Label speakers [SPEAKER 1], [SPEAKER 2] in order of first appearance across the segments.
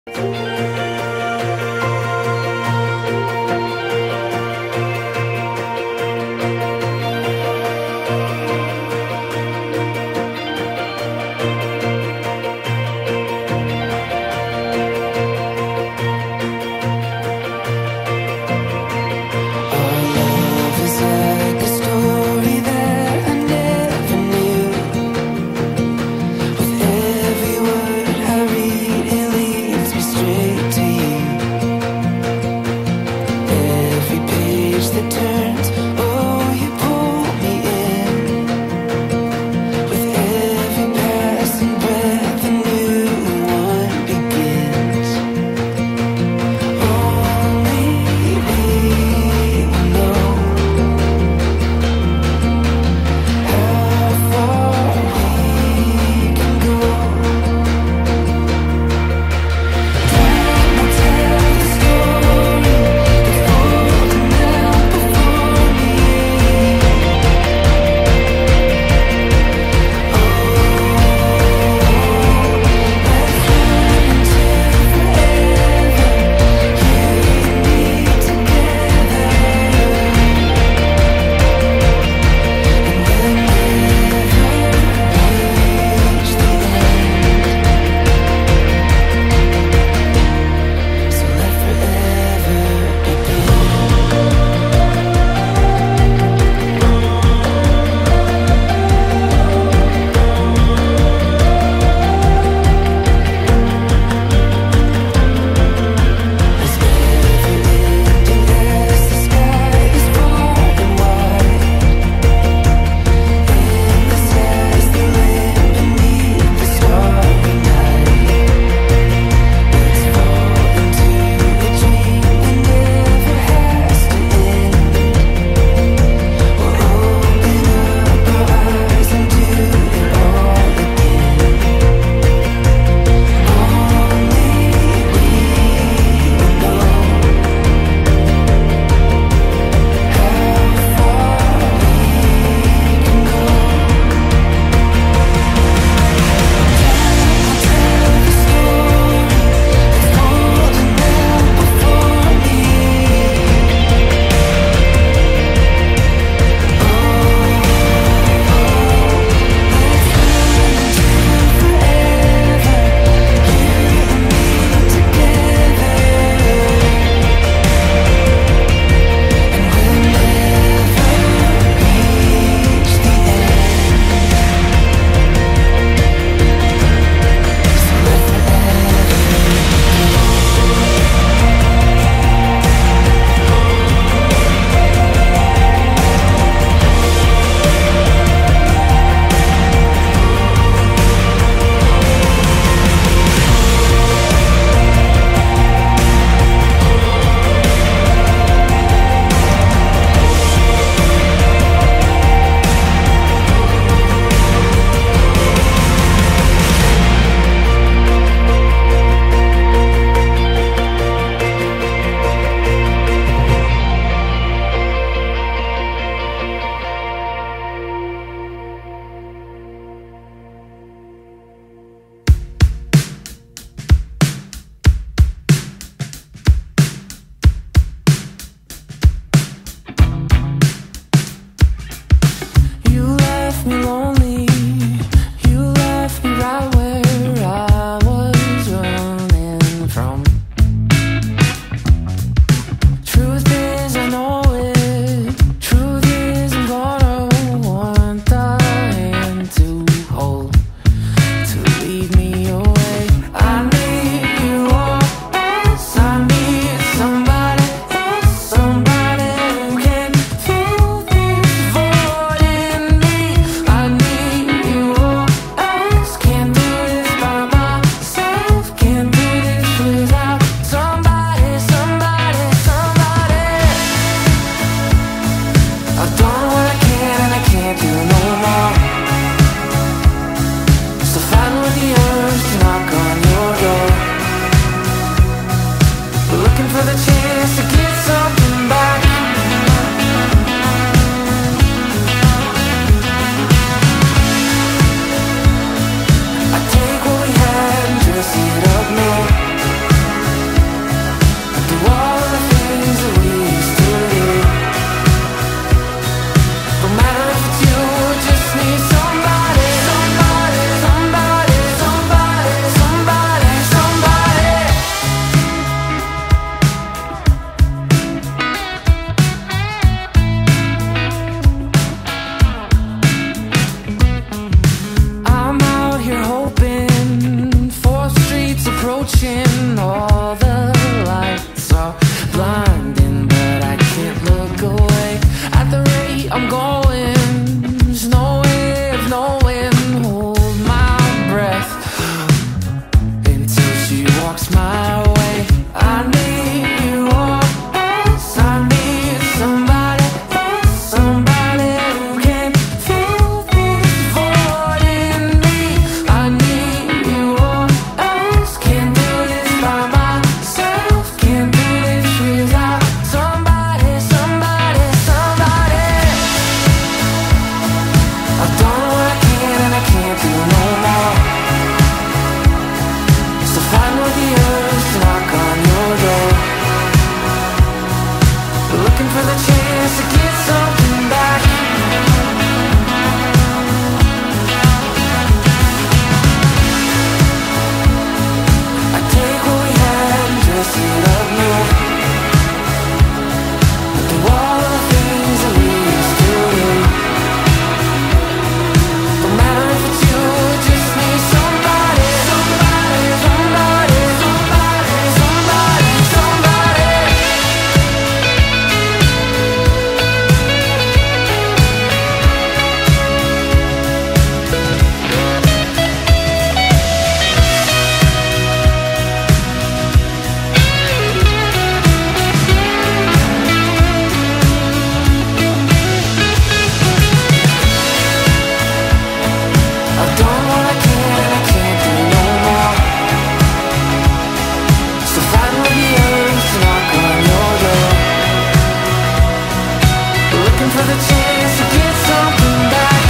[SPEAKER 1] Can't do this by myself, can't do this without going. All the lights are blinding, but I can't look away. At the rate I'm going, there's no way of knowing. Hold my breath until she walks my way. I need you always. I need somebody else, somebody who can fill this void in me. I need you always. Can't do this by myself. Can't do this without somebody, somebody, somebody. I've done what I can and I can't do no more. So find with the urge to knock on your door, looking for the chance to get something back. I take what we had and dress it up new, do all of the things that we used to do. No matter if it's you or just me, somebody, somebody, somebody, somebody, somebody, somebody. I've done what I can and I can't do no more. So find with the urge to knock on your door, looking for the chance to get something back.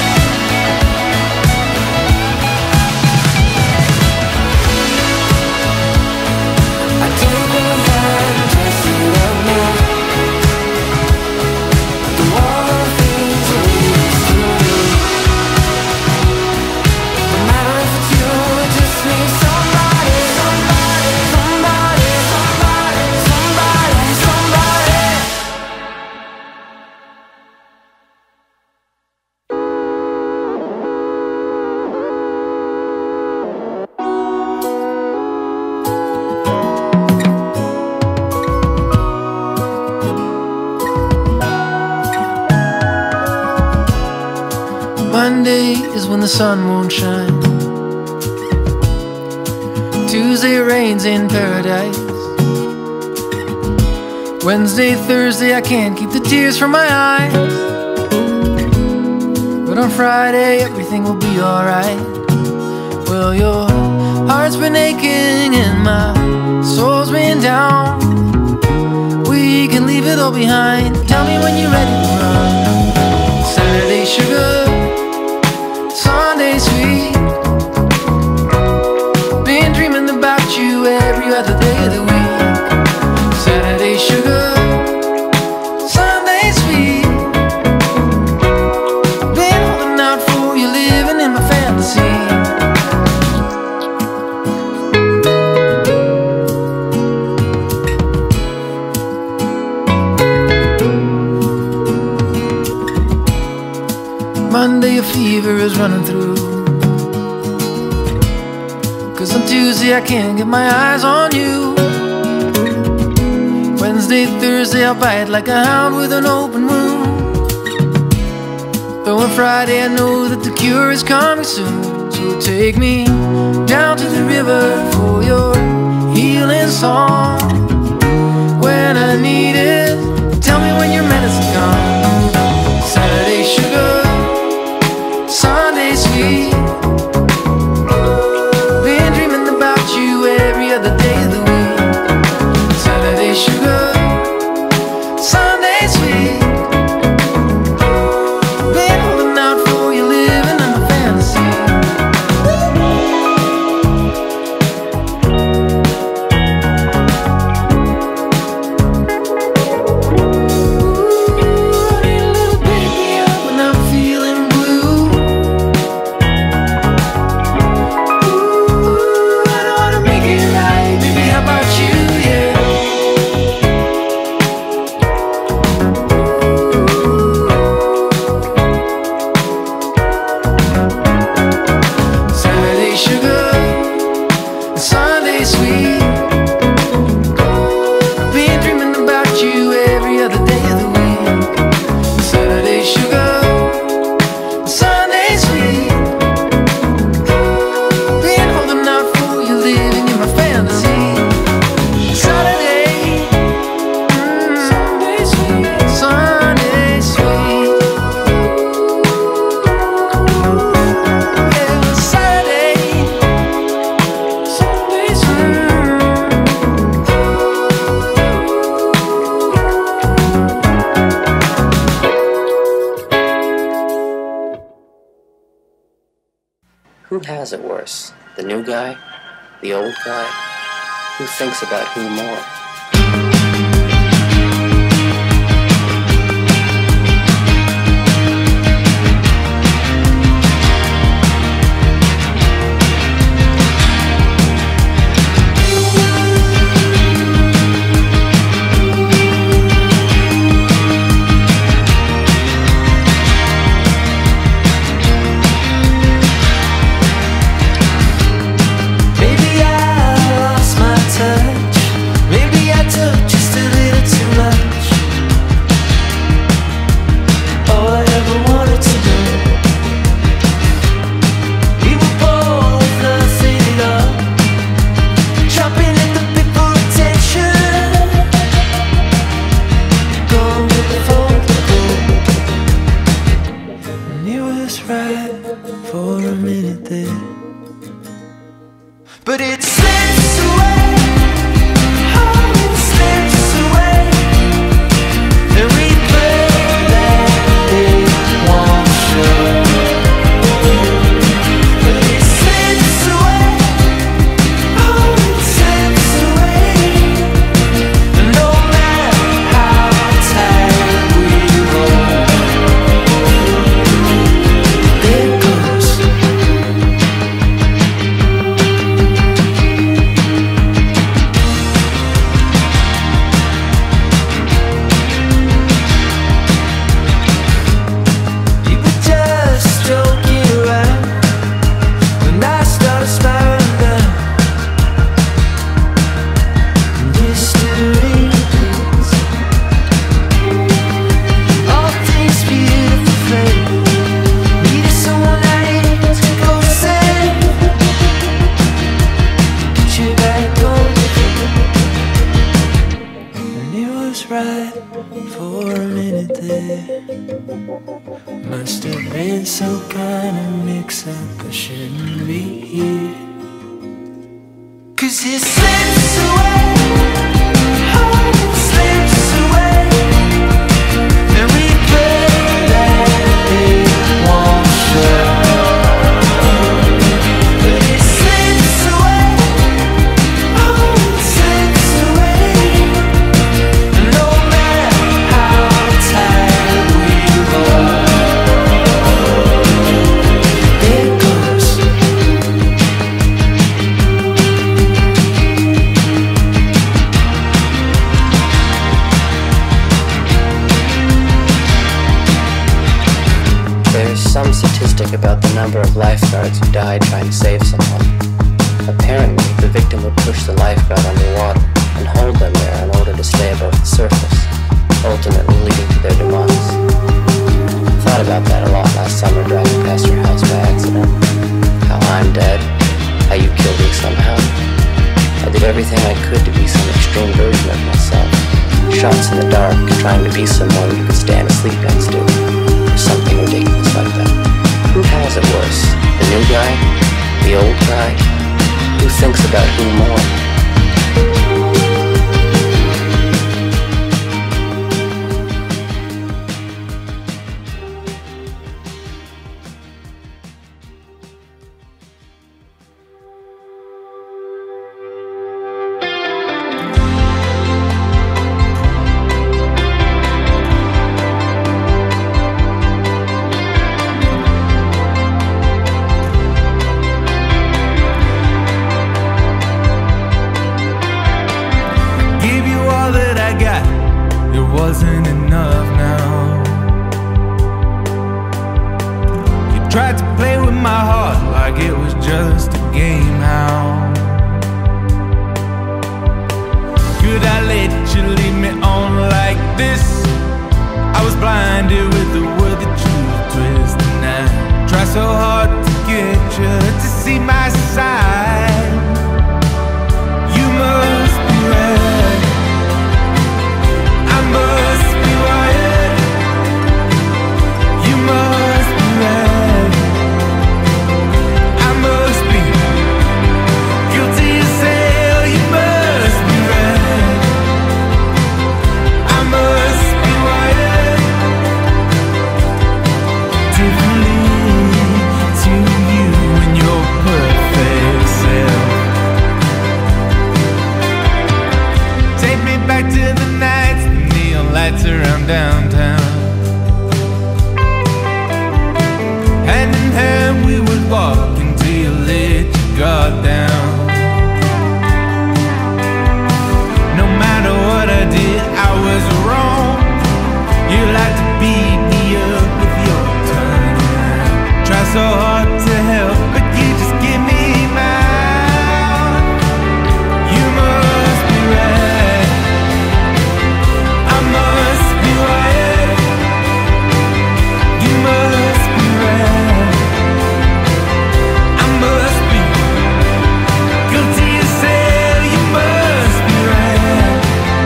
[SPEAKER 1] I take what we had and dress it up new, do all the things that we used to do. No matter if it's you or just me, somebody, somebody, somebody, somebody, somebody, somebody. Monday is when the sun won't shine. Tuesday rains in paradise. Wednesday, Thursday, I can't keep the tears from my eyes. But on Friday, everything will be alright. Well, your heart's been aching and my soul's been down. We can leave it all behind. Tell me when you're ready to run. Saturday sugar, Sunday sweet. Been dreaming about you every other day of the week. Saturday sugar, Sunday sweet. Been holding out for you, living in my fantasy. Monday a fever is running through, 'cause on Tuesday I can't get my eyes on you. Wednesday, Thursday I'll bite like a hound with an open wound. Though on Friday I know that the cure is coming soon. So take me down to the river for your healing song. When I need it, tell me when your medicine comes. Saturday sugar, Sunday sweet. Been dreaming about you every other day of the week. Saturday sugar, Sunday sweet. Been holding out for you, living in my fantasy.
[SPEAKER 2] Who has it worse? The new guy? The old guy? Who thinks about who more?
[SPEAKER 1] But it slips away, oh, it slips away, and we pray that it won't show. But it slips away, oh, it slips away, and no matter how tight we roll, there it goes. Right for a minute there. Must have been some kind of mix-up. I shouldn't be here. 'Cause it slips away, oh, it slips away, and we pray that it won't show. But it slips away, oh, it slips away, no matter how tight we roll, there it goes.
[SPEAKER 2] There's some statistic about the number of lifeguards who died trying to save someone. Apparently, the victim would push the lifeguard underwater and hold them there in order to stay above the surface, ultimately leading to their demise. Thought about that a lot last summer driving past your house by accident. How I'm dead, how you killed me somehow. I did everything I could to be some extreme version of myself. Shots in the dark, trying to be someone you could stand asleep next to. Or something ridiculous like that. Who has it worse? The new guy? The old guy? Who thinks about who more?
[SPEAKER 1] Wasn't enough now. You tried to play with my heart like it was just a game. How could I let you lead me on like this? I was blinded with the word that you twist, and I try so hard to get you to see my side. You must be right, I must be wired. You must be right, I must be guilty as hell. You must be right, I must be wired differently to you and your
[SPEAKER 3] back to the nights, the neon lights around downtown. Hand in hand we would walk until you let your guard down. No matter what I did, I was wrong. You like to beat me up with your tongue. Try so hard to help, but you just give me mouth. You must be right, I must be right. You must be right, I must be guilty as hell. You must be right,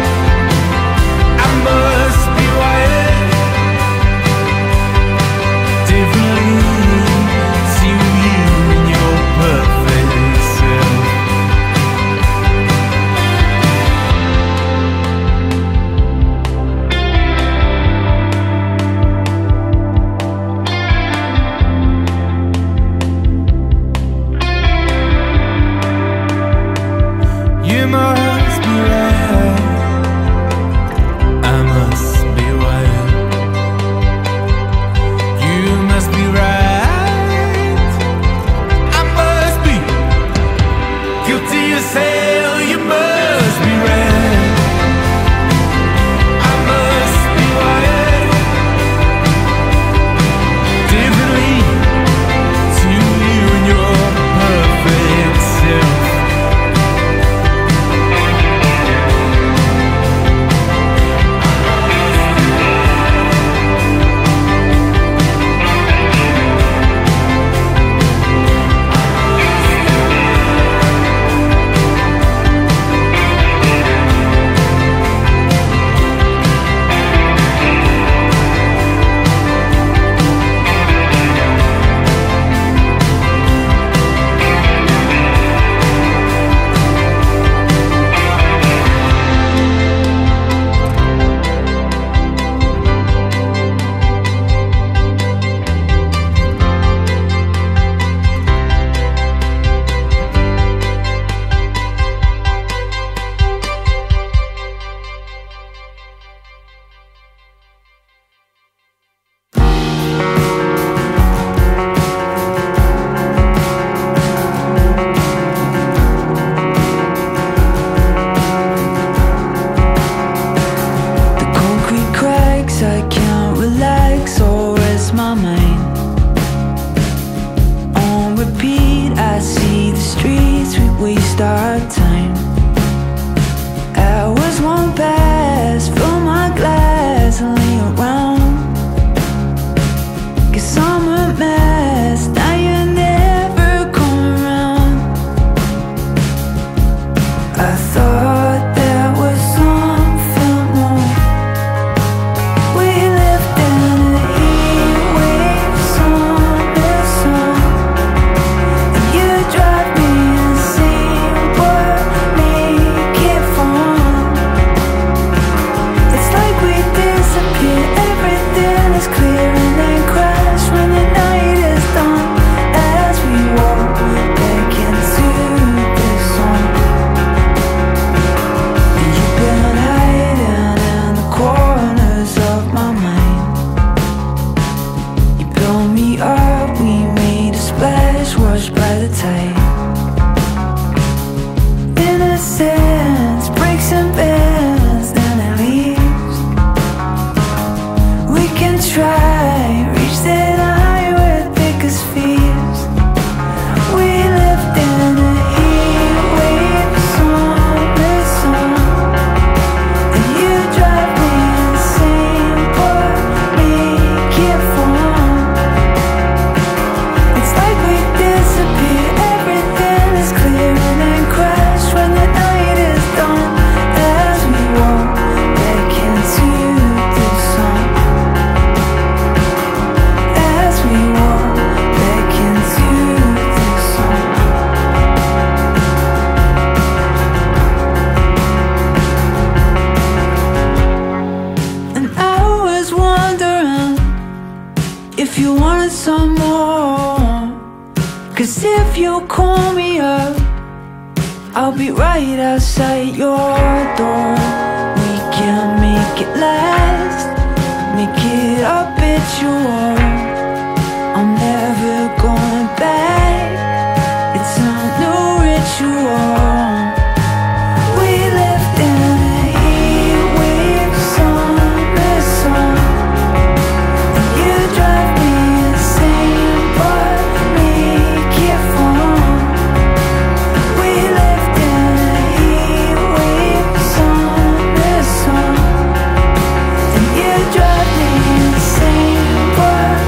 [SPEAKER 3] I must be wired differently to you and your perfect self. You must be right, I must be wired. You must be right, I must be guilty as hell. You must be right, I must be wired differently to you and your perfect self.
[SPEAKER 1] The concrete cracks, I can't relax or rest my mind. On repeat, I see the streets, we waste our time. Hours won't pass, fill my glass and lay around. 'Cause I'm a mess, now you never come around. I thought there was something more. We lived in a heat wave, summer sun. And you drive me insane, what make it fun? It's like we disappear, everything is clear and then crash when the night is done. As we walk back into the sun. And you've been hiding in the corners of my mind. You built me up, we made a splash, washed by the tide. Innocence breaks and bends, then it leaves. We can try, reach that high where thickest fears. We lived in a heat wave, summer sun. And you drive me insane, what make it fun? It's like we disappear, everything is clear and then crash when the night is done. As we walk back into the sun. As we walk back into the sun. And I was wondering if you wanted some more. 'Cause if you call me up, I'll be right outside your door. We make it last, make it habitual. I'm never going back, it's a new ritual. We lived in a heat wave, summer sun, and you drive me insane, but make it fun. We lived in a heat wave, summer sun, and you drive me insane, but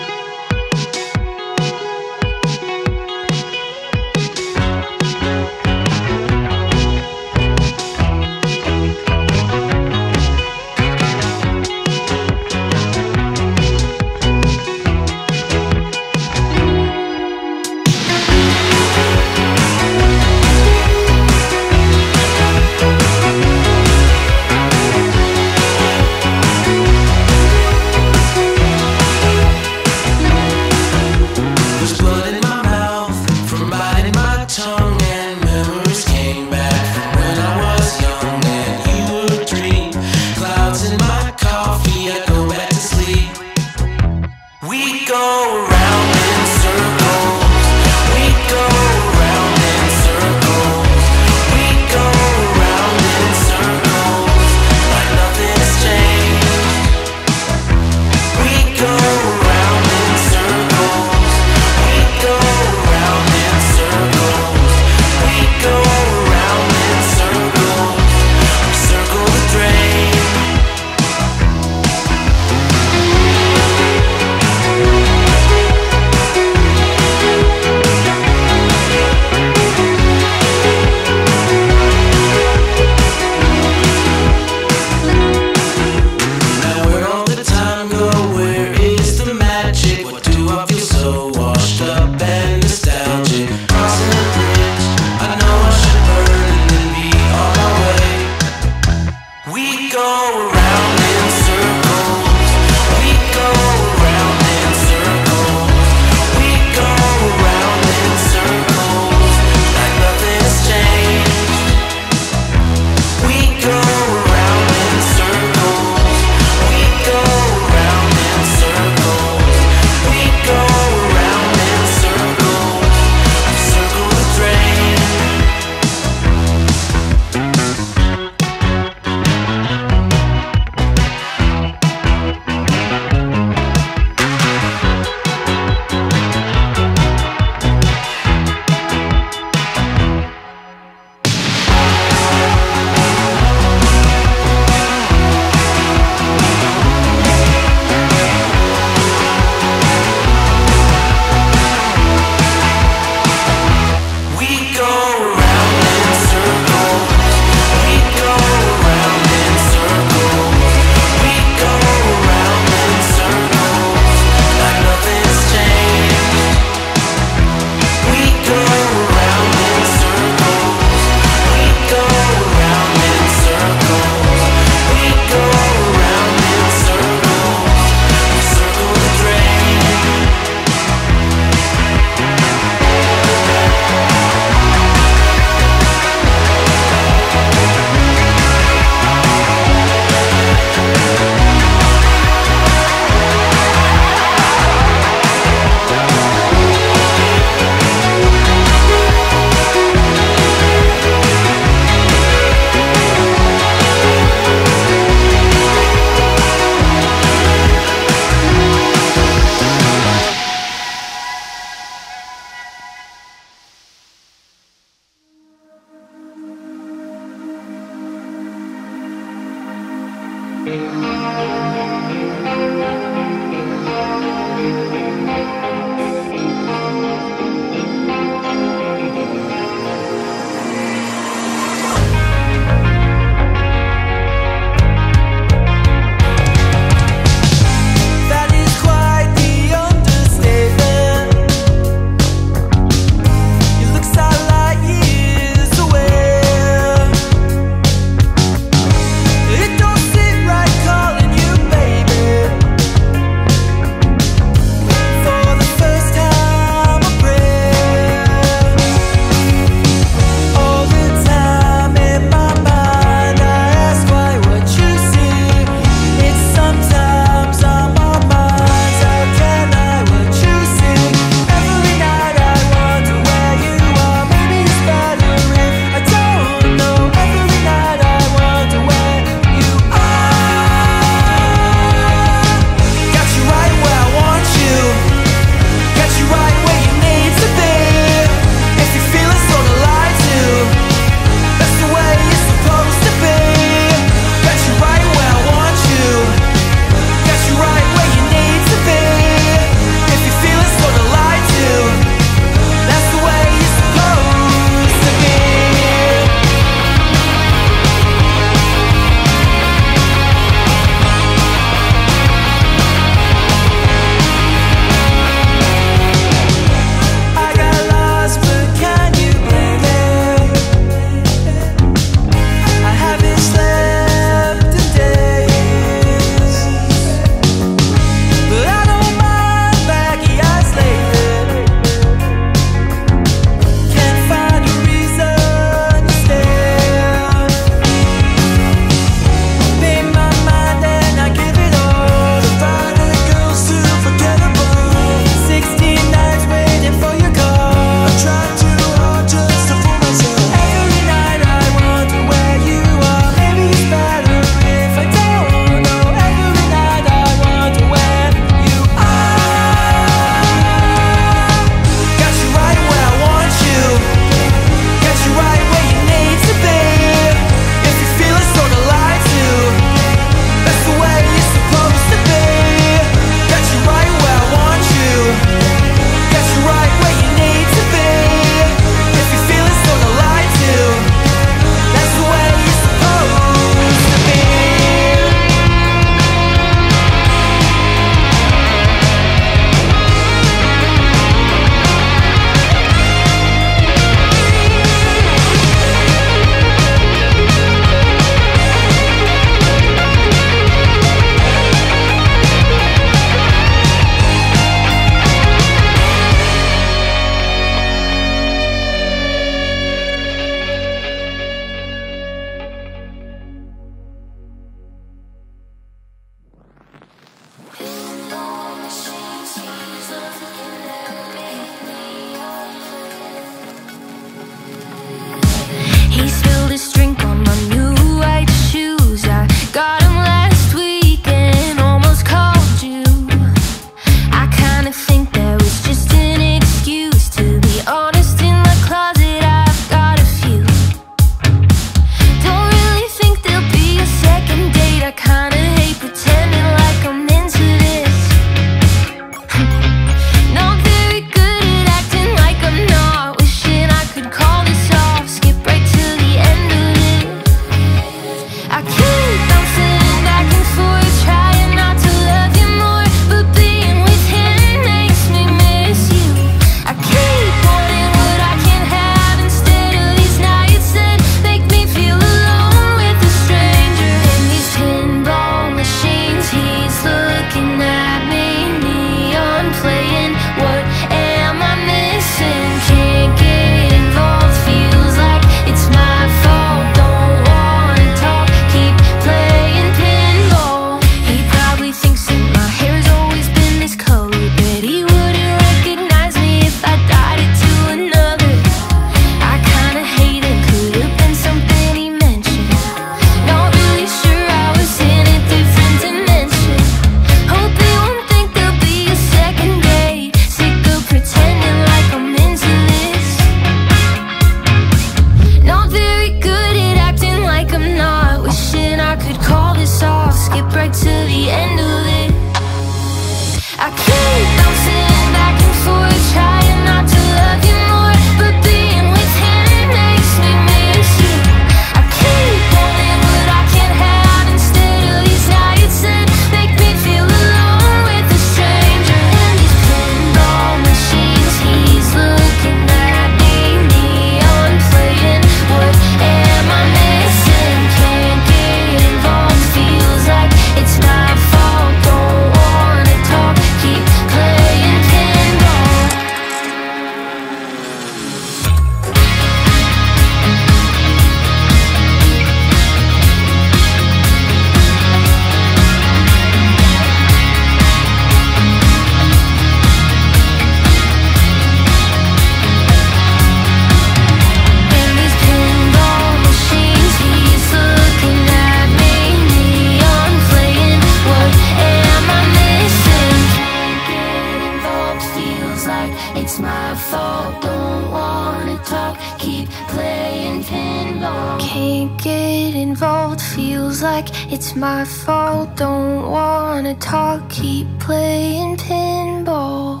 [SPEAKER 1] it's my fault. Don't wanna talk, keep playing pinball. Can't get involved, feels like it's my fault. Don't wanna talk, keep playing pinball.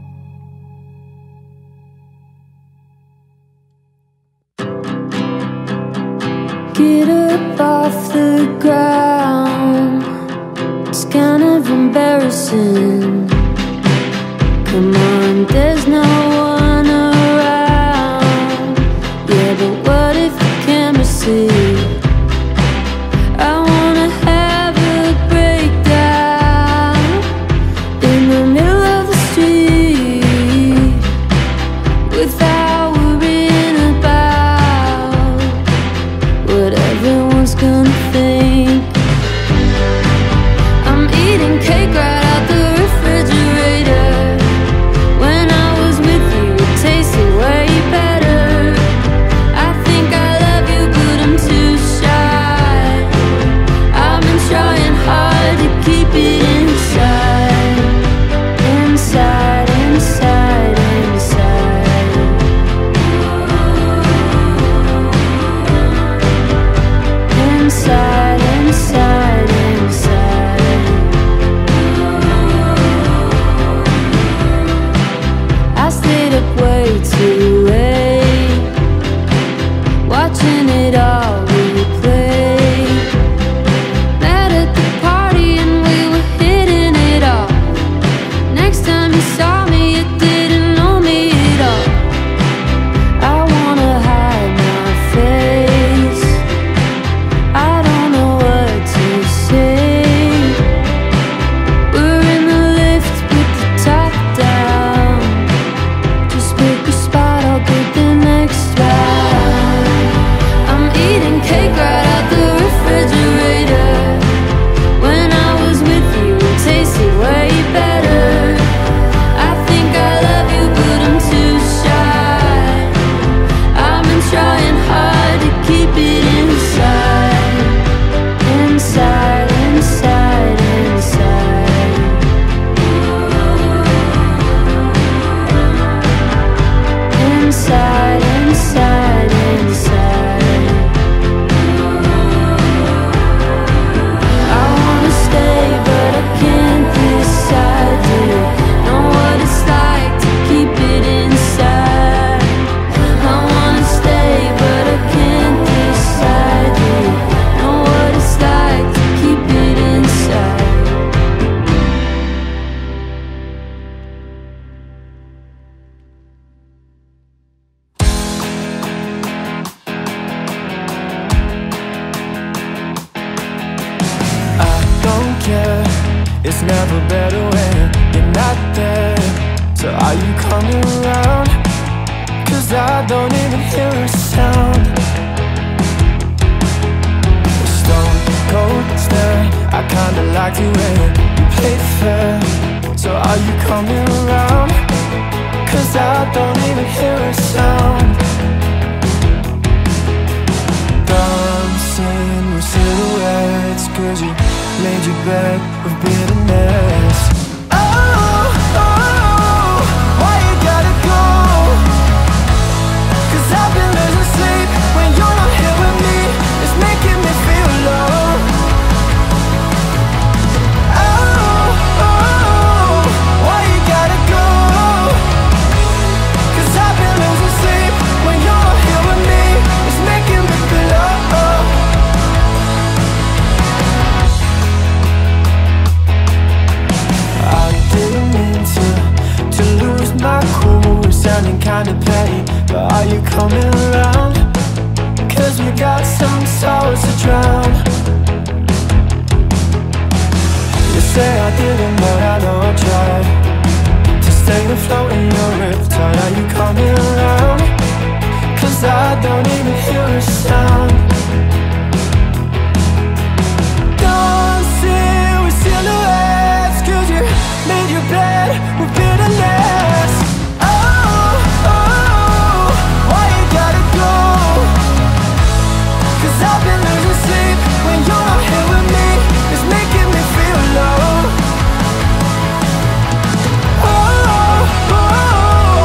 [SPEAKER 1] Get up off the ground, it's kind of embarrassing. Come on, there's no one around. Yeah, but what if the camera sees? I wanna have a breakdown in the middle of the street without worrying about what everyone's gonna think. I'm eating cake right out the refrigerator. When I was with you, it tasted way better. I think I love you, but I'm too shy. I've been trying hard to keep it inside. Inside, inside, inside. Inside, inside, inside. I stayed up way too late, watching it all replay. Met at the party and we were hitting it off. Next time you saw me, you didn't know me at all. I wanna hide my face, I don't know what to say. We're in the lift with the top down. Just pick a spot, I'll get the next round. I'm eating cake right out the refrigerator. When I was with you, it tasted way better. I think I love you, but I'm too shy. I've been trying hard to keep it inside. Inside, inside, inside. Inside, inside, inside. I wanna stay, but I can't decide. Do you know what it's like to keep it inside? I wanna stay, but I can't decide. Do you know what it's like to keep it inside?
[SPEAKER 3] I don't care, it's never better when you're not there. So are you coming around? Cause I don't even hear a sound. A stone cold stare, I kinda like the way you play fair. So are you coming around? Cause I don't even hear a sound. Dancing with silhouettes, cause you made your bed with bitterness. Oh, oh, why you gotta go? Cause I've been losing sleep when you're not here with me. It's making me feel low. Oh, oh, why you gotta go? Cause I've been losing sleep when you're not here with me. It's making me feel low. I didn't mean to lose my cool. It's sounding kinda petty, but are you coming around? Cause we got some sorrows to drown. You say I didn't, but I know I tried to stay afloat in your riptide. Are you coming around? Cause I don't even hear a sound. Dancing with silhouettes, cause you made your bed with bitterness. Oh, oh, why you gotta go? Cause I've been losing sleep when you're not here with me. It's making me feel low. Oh, oh,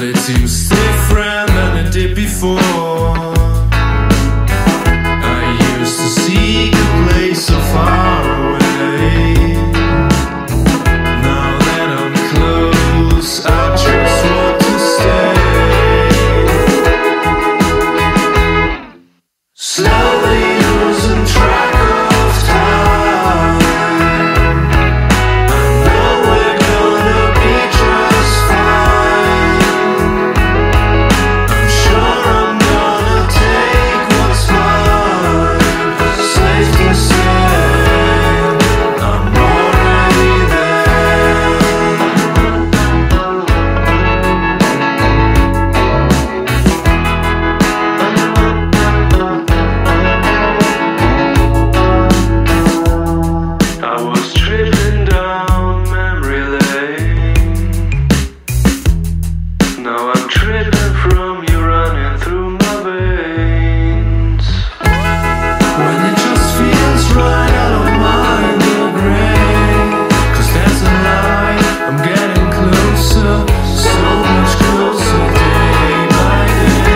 [SPEAKER 3] it seems different than it did before. I used to seek a place so far away. Now that I'm close, I just want to stay. Slowly losing track of time. I know we're gonna be just fine. I'm sure I'm gonna take what's mine. Safe to say, I'm already there. I was tripping down memory lane. Now I'm tripping from you running through my veins. When it just feels right, I don't mind the gray. 'Cause there's a light, I'm getting closer, so much closer day by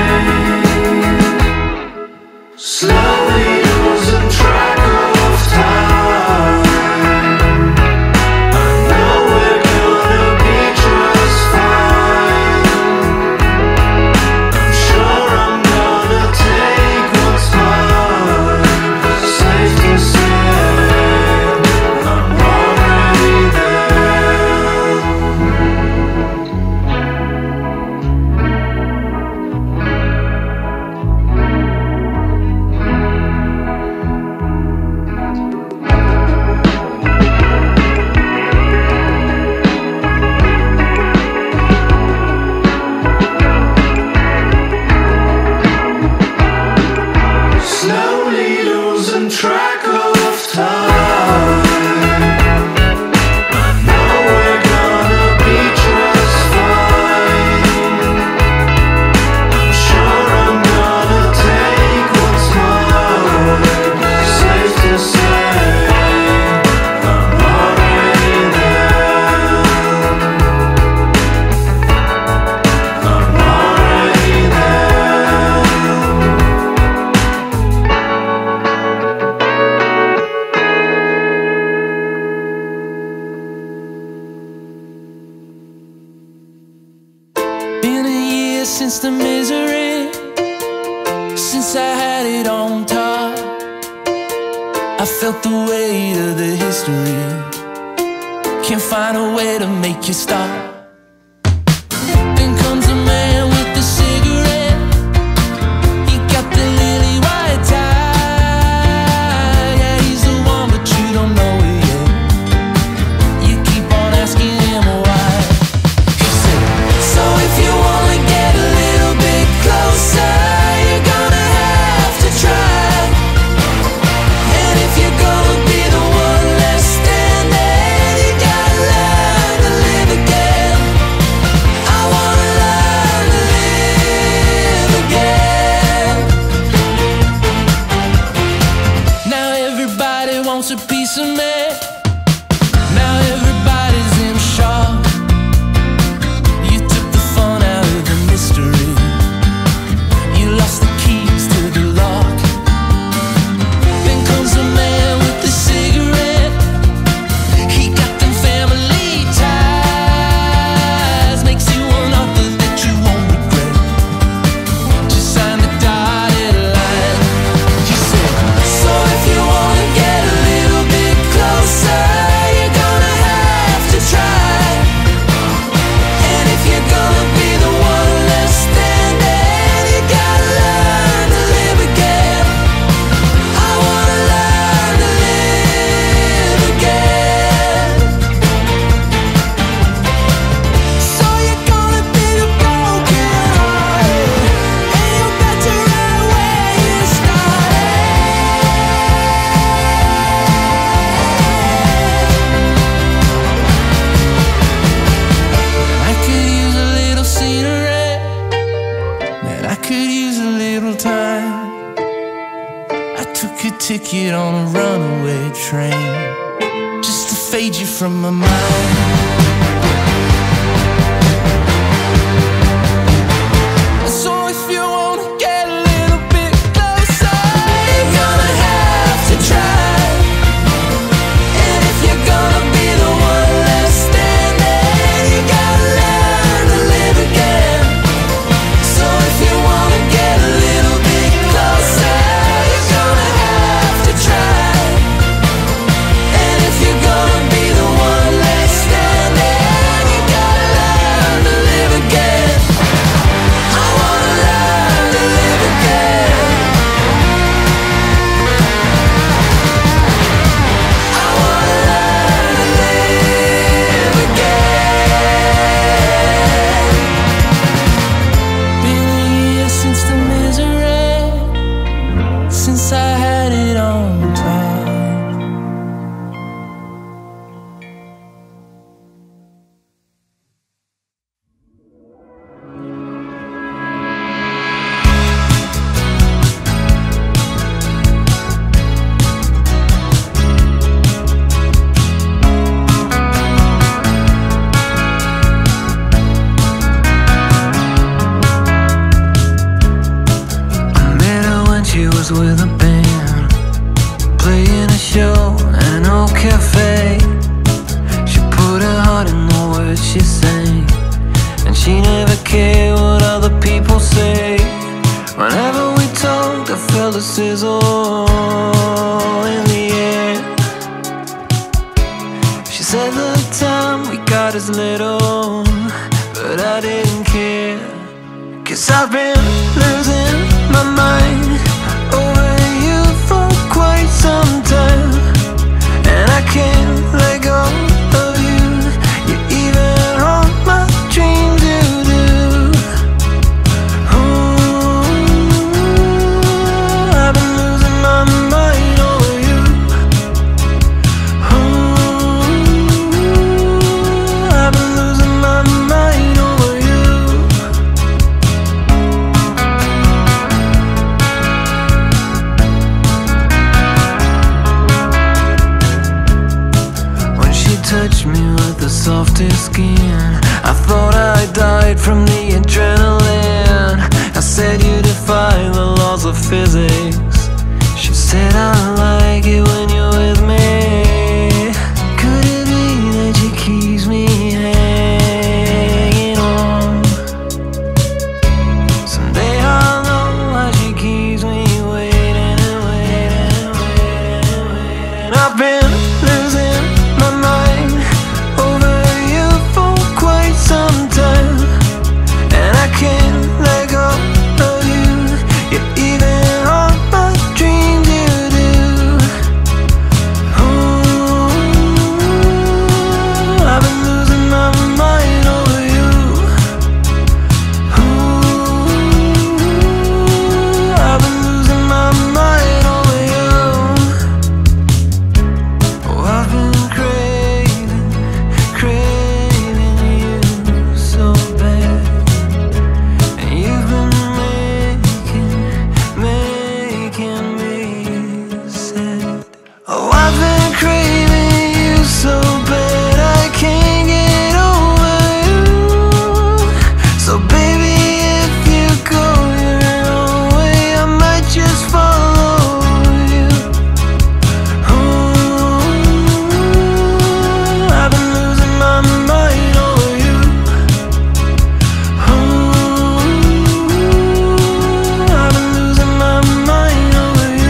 [SPEAKER 3] day. Slowly losing track of time. I know we're gonna be just fine. I'm sure I'm gonna take what's mine. Safe to say, I'm already there. Slowly losing track of time. I know we're gonna be just fine. I'm sure I'm gonna take what's mine. Safe to say, I'm already there. I'm already there.
[SPEAKER 1] Been a year since the misery, since I had it on top. I felt the weight of the history. Can't find a way to make you stop. Then comes a man with the cigarette. He got the lily white tie. Yeah, he's the one, but you don't know it yet. You keep on asking him why. He said, so if you wanna get a little bit closer, you're gonna have to try. And if you're gonna be the one left standing, you gotta learn to live again. I wanna learn to live again. Now everybody wants a piece of me. Now everybody's in shock. You took the fun out of the mystery. You lost the keys to the lock. Then comes a man with the cigarette. He got them family ties. Makes you an offer that you won't regret. Just sign the dotted line. He said, so if you wanna get a little bit closer, you're gonna have to try. And if you're gonna be the one left standing, you gotta learn to live again. I wanna learn to live again. So you're gonna be the broken hearted, and you got to right where you started. I could use a little scenery, man, I could use a little time. I took a ticket on a runaway train, just to fade you from my mind. was with a band, playing a show at an old cafe. She put her heart in the words she sang, and she never cared what other people say. Whenever we talked, I felt a sizzle in the air. She said the time we got is little, but I didn't care. 'Cause I've been losing my mind over you for quite some time, and I can't let go of you. You even haunt my dreams, you do. Ooh, I've been losing my mind over you. Ooh, I've been losing my mind over you. Touch me with the softest skin. I thought I died from the adrenaline. I said you defy the laws of physics. She said I like it when you're with me. Could it be that she keeps me hanging on? Someday I'll know why she keeps me waiting and waiting and waiting and waiting. I've been losing my mind over you for quite some time, and I can't let go of you. You even haunt my dreams, you do. Ooh, I've been losing my mind over you. Ooh, I've been losing my mind over you. Oh, I've been craving you so bad, and you've been making me sad. Oh, I've been craving you so bad, I can't get over you. So baby, if you go your own way, I might just follow you. Ooh, I've been losing my mind over you. Ooh, I've been losing my mind over you.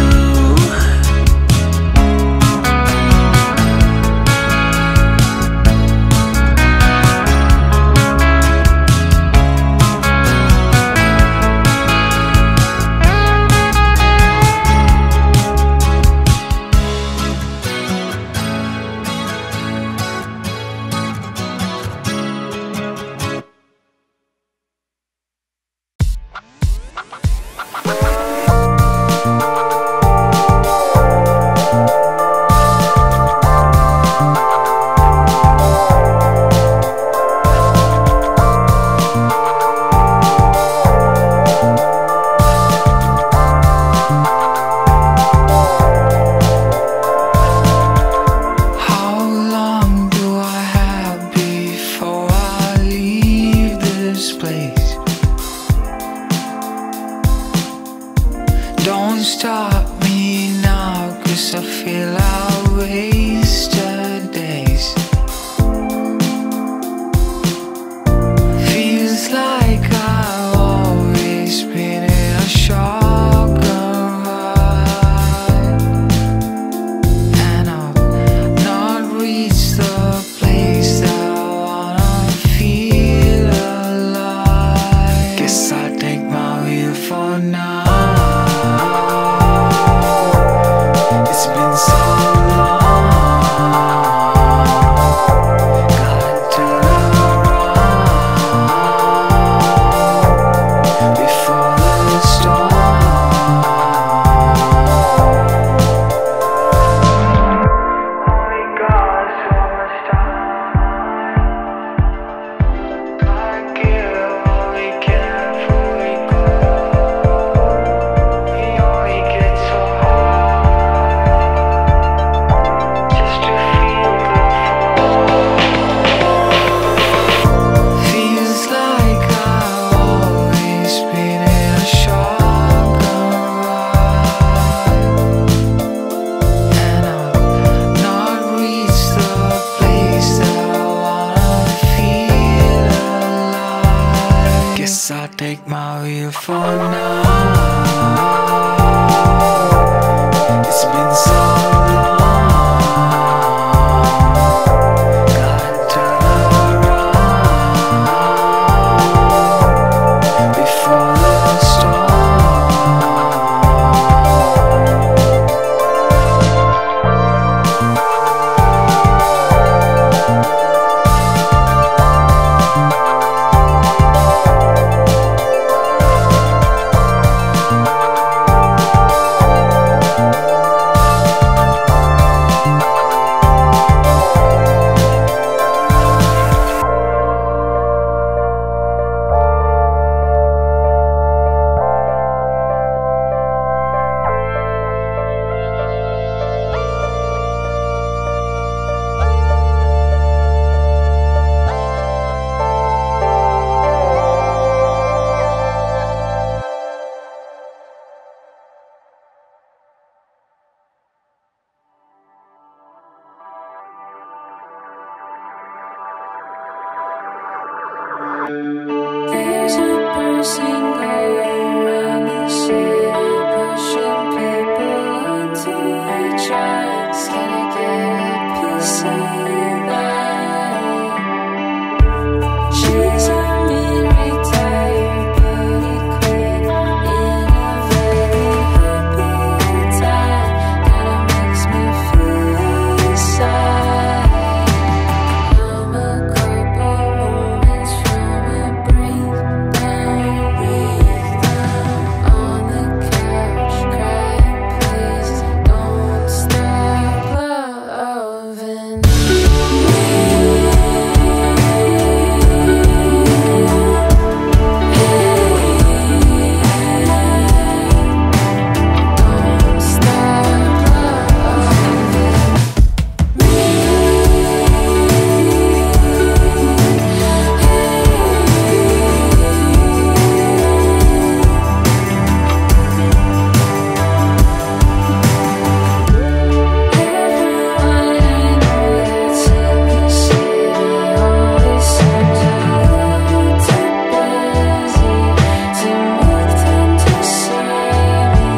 [SPEAKER 1] How long do I have before I leave this place? Don't stop me now, 'cause I feel I'll waste days. Feels like I've always been in a shotgun ride, and I've not reached the place that I wanna feel alive. Guess I'll take my wheel for now. It's been so long, gotta turn around before the storm. Only got so much time. I give all we can for Guess I'll take my wheel for now. It's been so long. Gotta turn around before the storm.
[SPEAKER 4] There's a person going around the city, pushing people onto the tracks. Can I get a piece of that? She's a mid-retired beauty queen in a very happy time. Kinda makes me feel sad. I'm a couple moments from a breakdown on the couch, crying, please don't stop loving me. Don't stop Everyone I know that's in the city always seems a little too busy to make time to see me.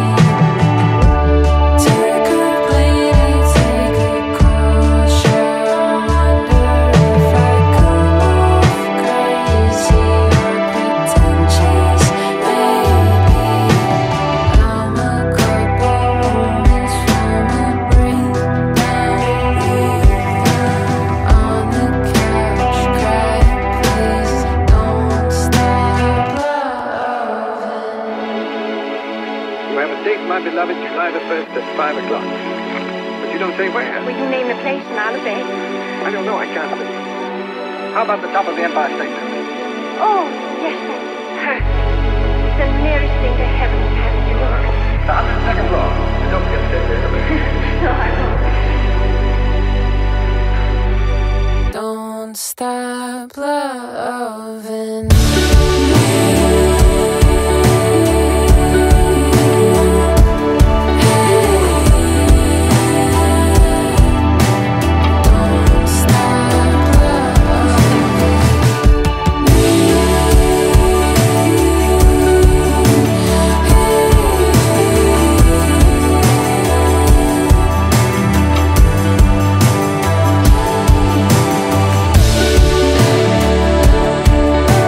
[SPEAKER 4] Take a bleeding, take a cold shower. Wonder if I come off crazy or pretentious, maybe. I'm a couple moments from a breakdown on the couch, crying, please don't stop loving.
[SPEAKER 5] You have a date, my beloved, July the 1st at 5 o'clock. But you don't say where.
[SPEAKER 6] Will you name the place and I'll obey?
[SPEAKER 5] I don't know, I can't see. How about the top of the Empire State Building?
[SPEAKER 6] Oh, yes, that's perfect. The nearest thing to heaven, haven't you?
[SPEAKER 5] The 102nd floor. Don't forget to stay there.
[SPEAKER 6] No, I won't.
[SPEAKER 4] Don't stop loving. Don't stop loving.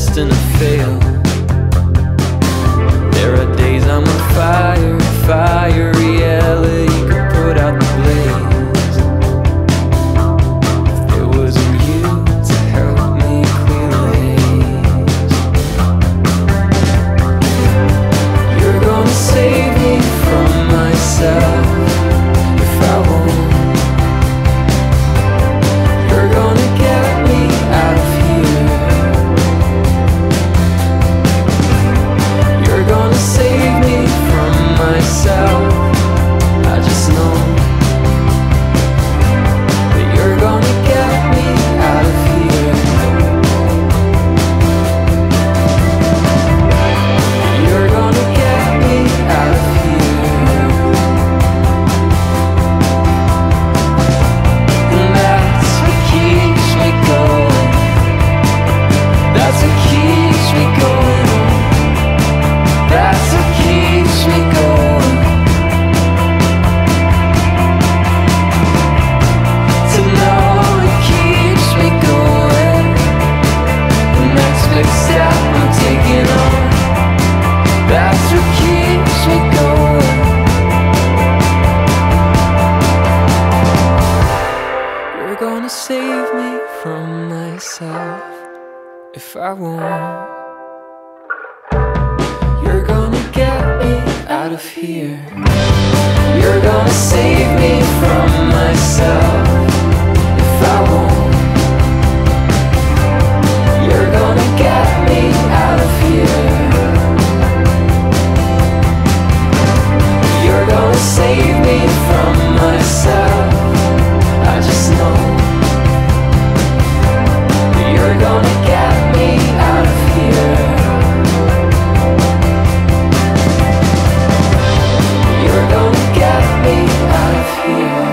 [SPEAKER 1] destined to fail. There are days I'm on fire, fire reality could put out the blaze. If there wasn't you to help me clear the haze, you're gonna save me from myself if I won't. You're gonna get me out of here. You're gonna save me from myself. I just know that you're gonna get me out of here. You're gonna get me out of here. And that's what keeps me going. That's what keeps me going. That's what keeps me going. To know it keeps me going. The next big step I'm taking on. That's what keeps me going. You're gonna save me from myself if I won't. You're gonna get me out of here. You're gonna save me from myself if I won't. You're gonna get me out of here. You're gonna save me from myself. I just know that you're gonna get me out of here. You're gonna get me out of here.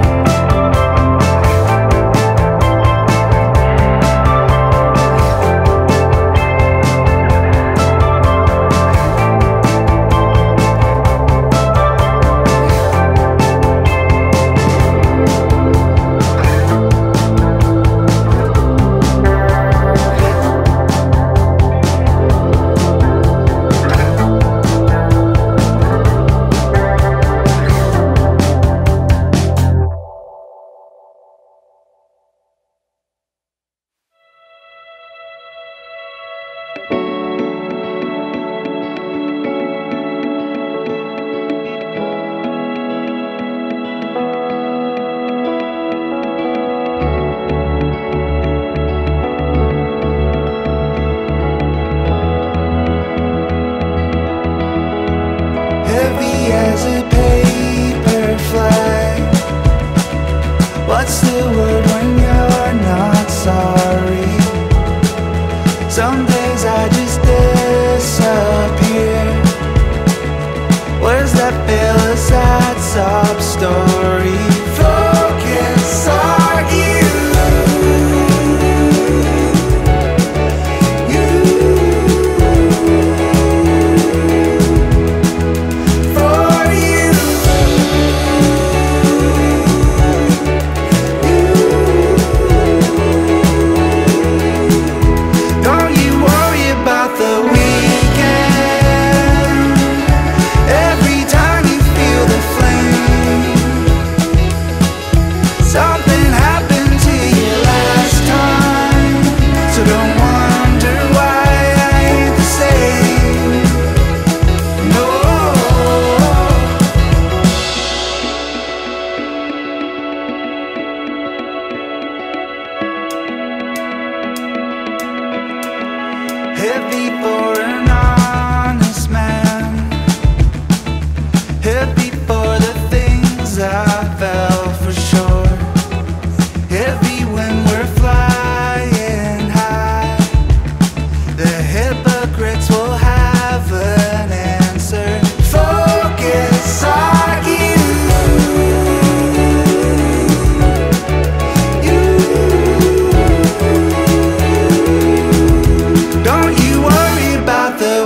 [SPEAKER 7] Heavy as a paper flag. What's the word when you're not sorry? Some days I just disappear. Where's that feel? A sad sob story. Focus, are you? Heavy for an honest man. Heavy for the things I fell for sure. Heavy when we're flying high. The hypocrites will have an answer. Focus, are you? Don't you worry about the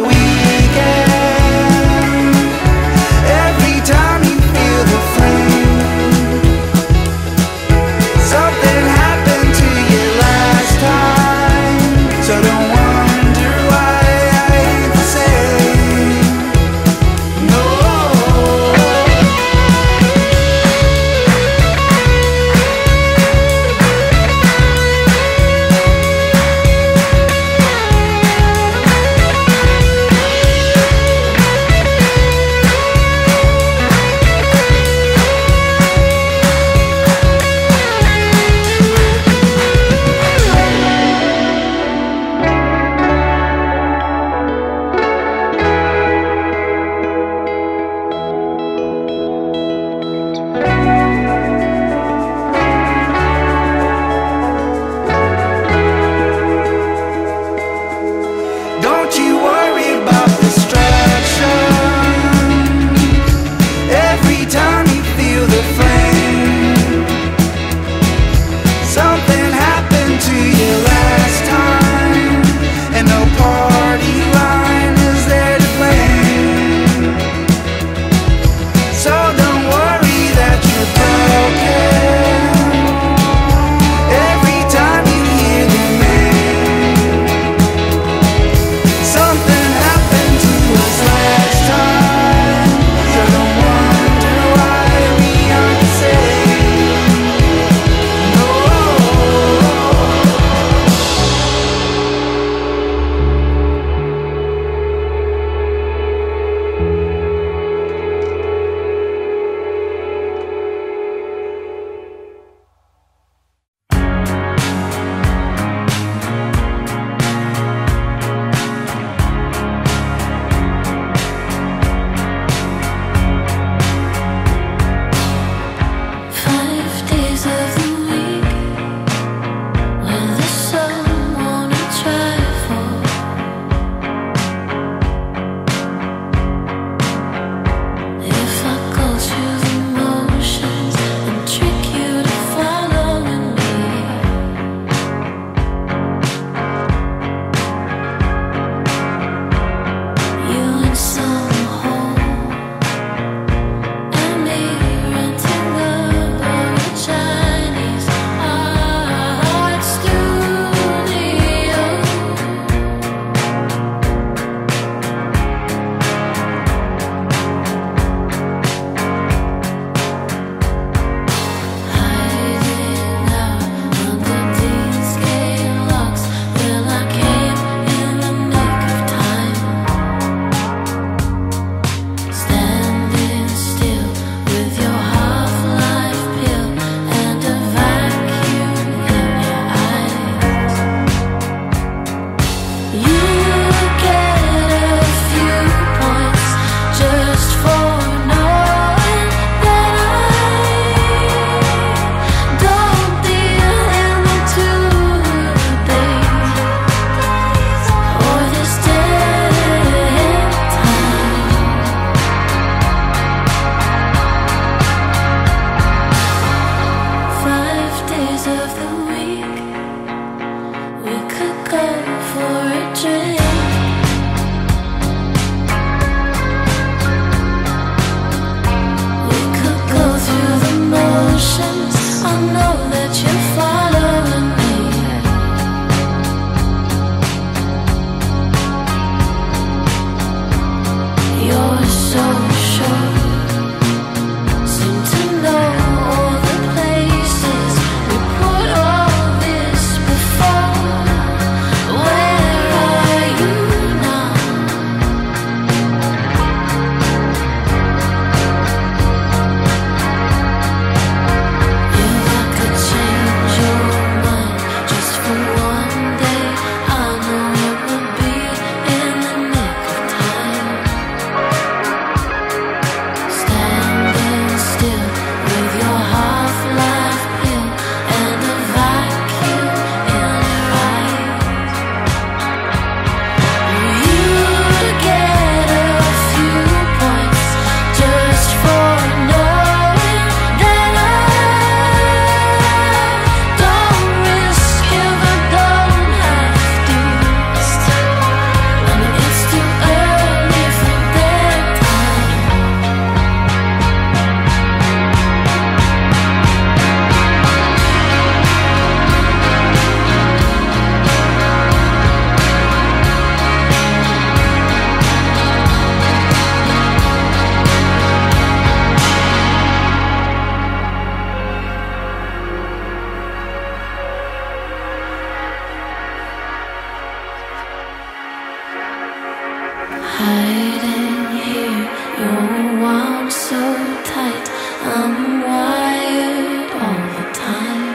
[SPEAKER 4] hiding here. You're wound so tight, I'm wired all the time.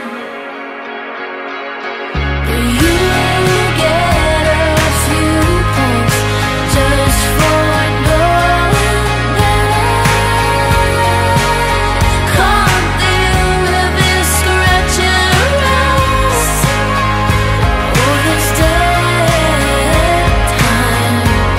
[SPEAKER 4] Do you get a few points just for knowing that I can't deal with this scratching around all this dead time?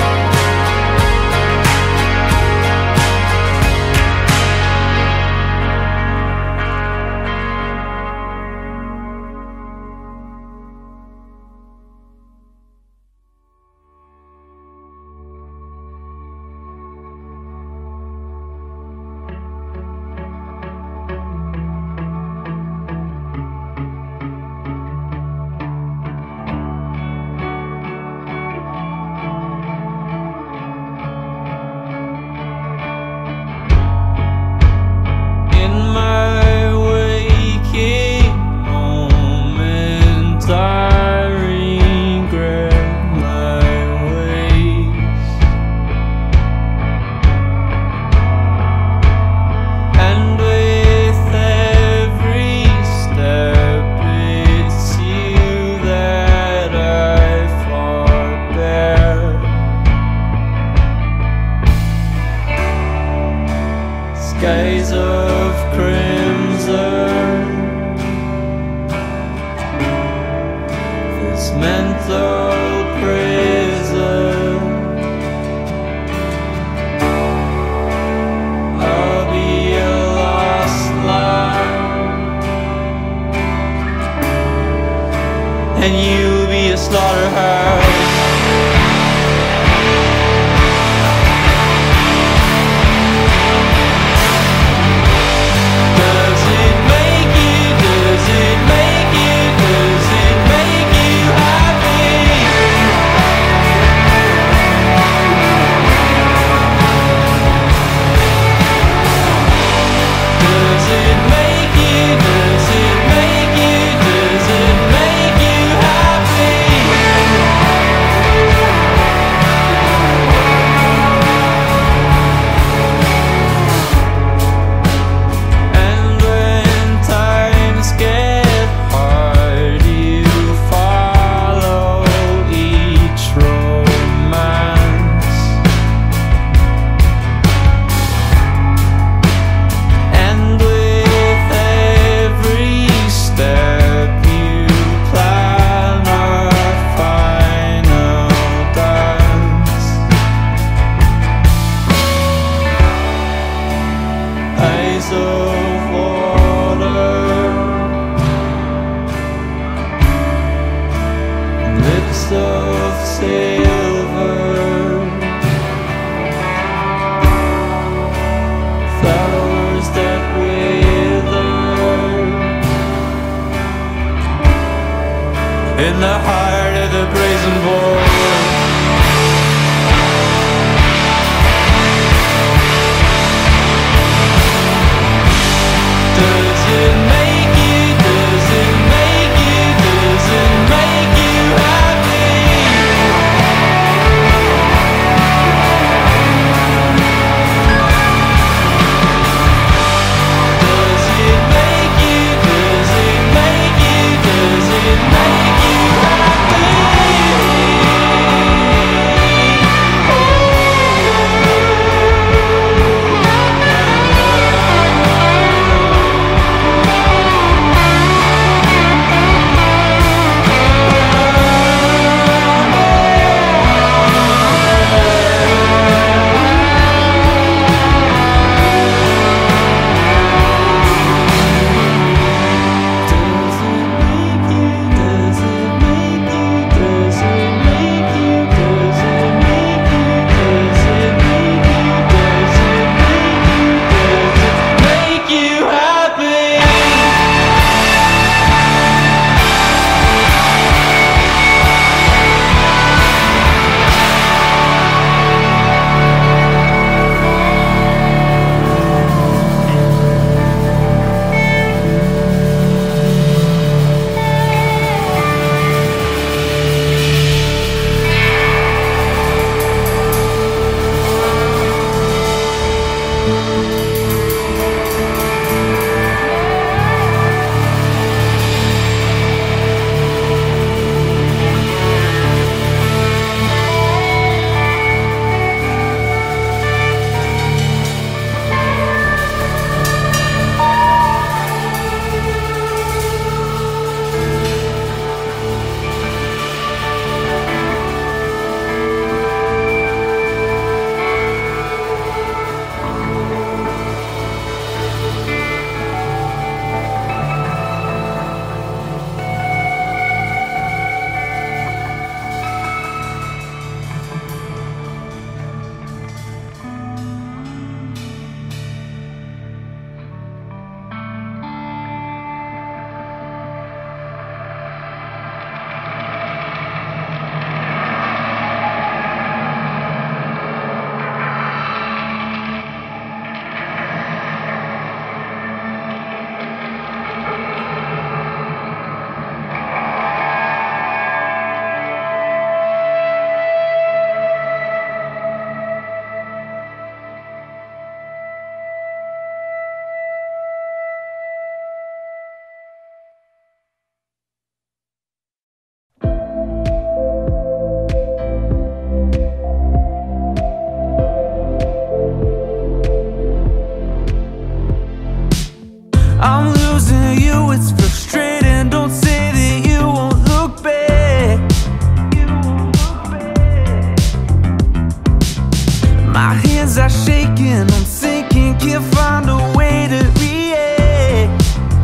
[SPEAKER 3] In my waking moments, I regret my ways, and with every step, it's you that I forbear. Skies of crimson, this mental prison. I'll be a lost lamb, and you'll be a slaughterhouse. Does it make you, does it make you, does it make you happy? Does it make you, does it make you, does it make you happy? And when times get hard, you follow each romance, and with every step you plan a final dance. Eyes of water, lips of silver, flowers that wither in the heart of the brazen board. Does it make you, does it make you, does it make you happy? Does it make you, does it make you, does it make you happy? My hands are shaking, I'm sinking, can't find a way to react.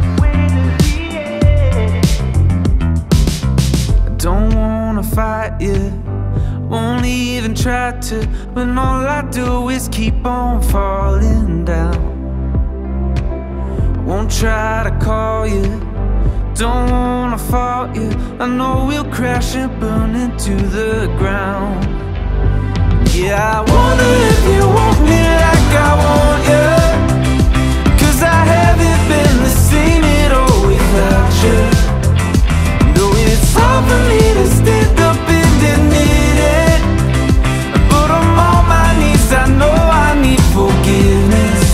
[SPEAKER 3] I don't wanna fight you, won't even try to, but all I do is keep on falling down. Won't try to call you, don't wanna fault you, I know we'll crash and burn into the ground. Yeah, I wonder if you want me like I want you, 'cause I haven't been the same at all without you. No, it's hard for me to stand up and admit it, but I'm on my knees, I know I need forgiveness.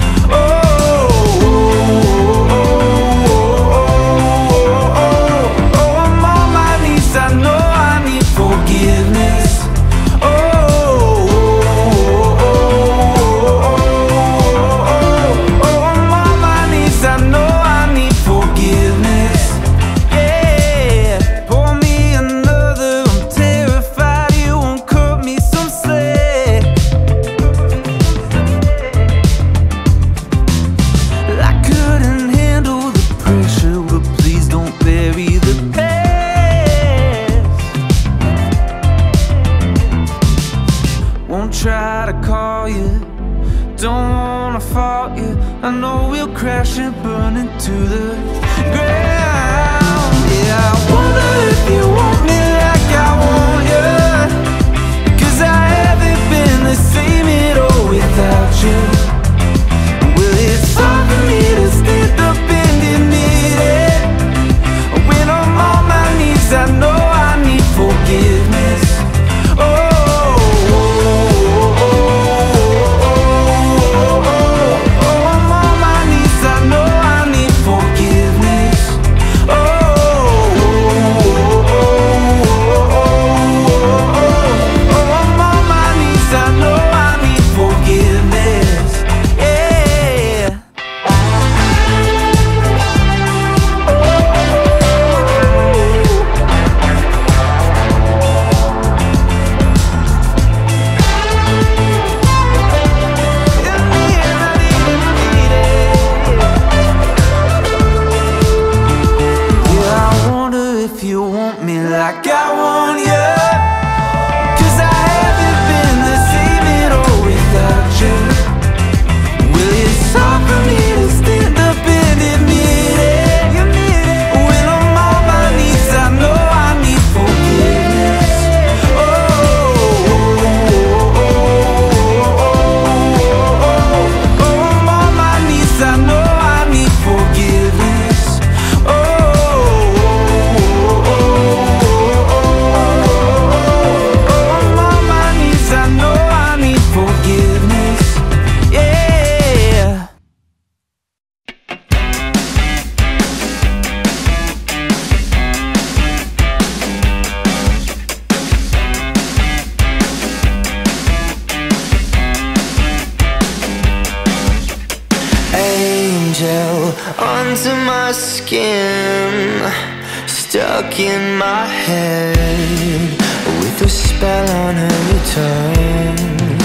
[SPEAKER 3] I know I need forgiveness. I'm on my knees, I know I need forgiveness. Yeah, pour me another, I'm terrified you won't cut me some slack. I couldn't handle the pressure, but please don't bury the pain. Won't try to call you, don't wanna fault you, I know we'll crash and burn into the ground. Yeah, I wonder if you want me like I want you, 'cause I haven't been the same at all without you. Well, it's hard for me to stand up and admit it, when I'm on my knees, I know I need forgiveness. Like I want you, 'cause I haven't been the same at all without you. Well, it's hard for me to stand up and admit it, when I'm on my knees, I know I need forgiveness. I'm on my knees, I know I need forgiveness. Under my skin, stuck in my head, with a spell on her return.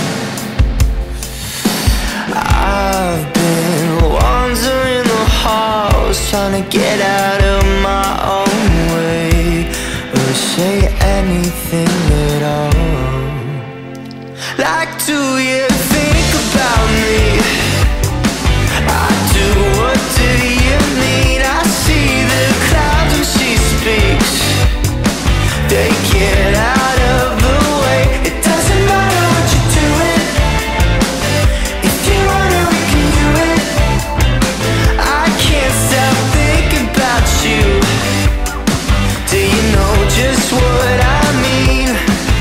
[SPEAKER 3] I've been wandering the halls, trying to get out of my own way, or say anything at all. Like, do you think about me? I do, what do you mean? I see the clouds when she speaks, they get out of the way. It doesn't matter what you're doing, if you want it, we can do it. I can't stop thinking about you, do you know just what I mean?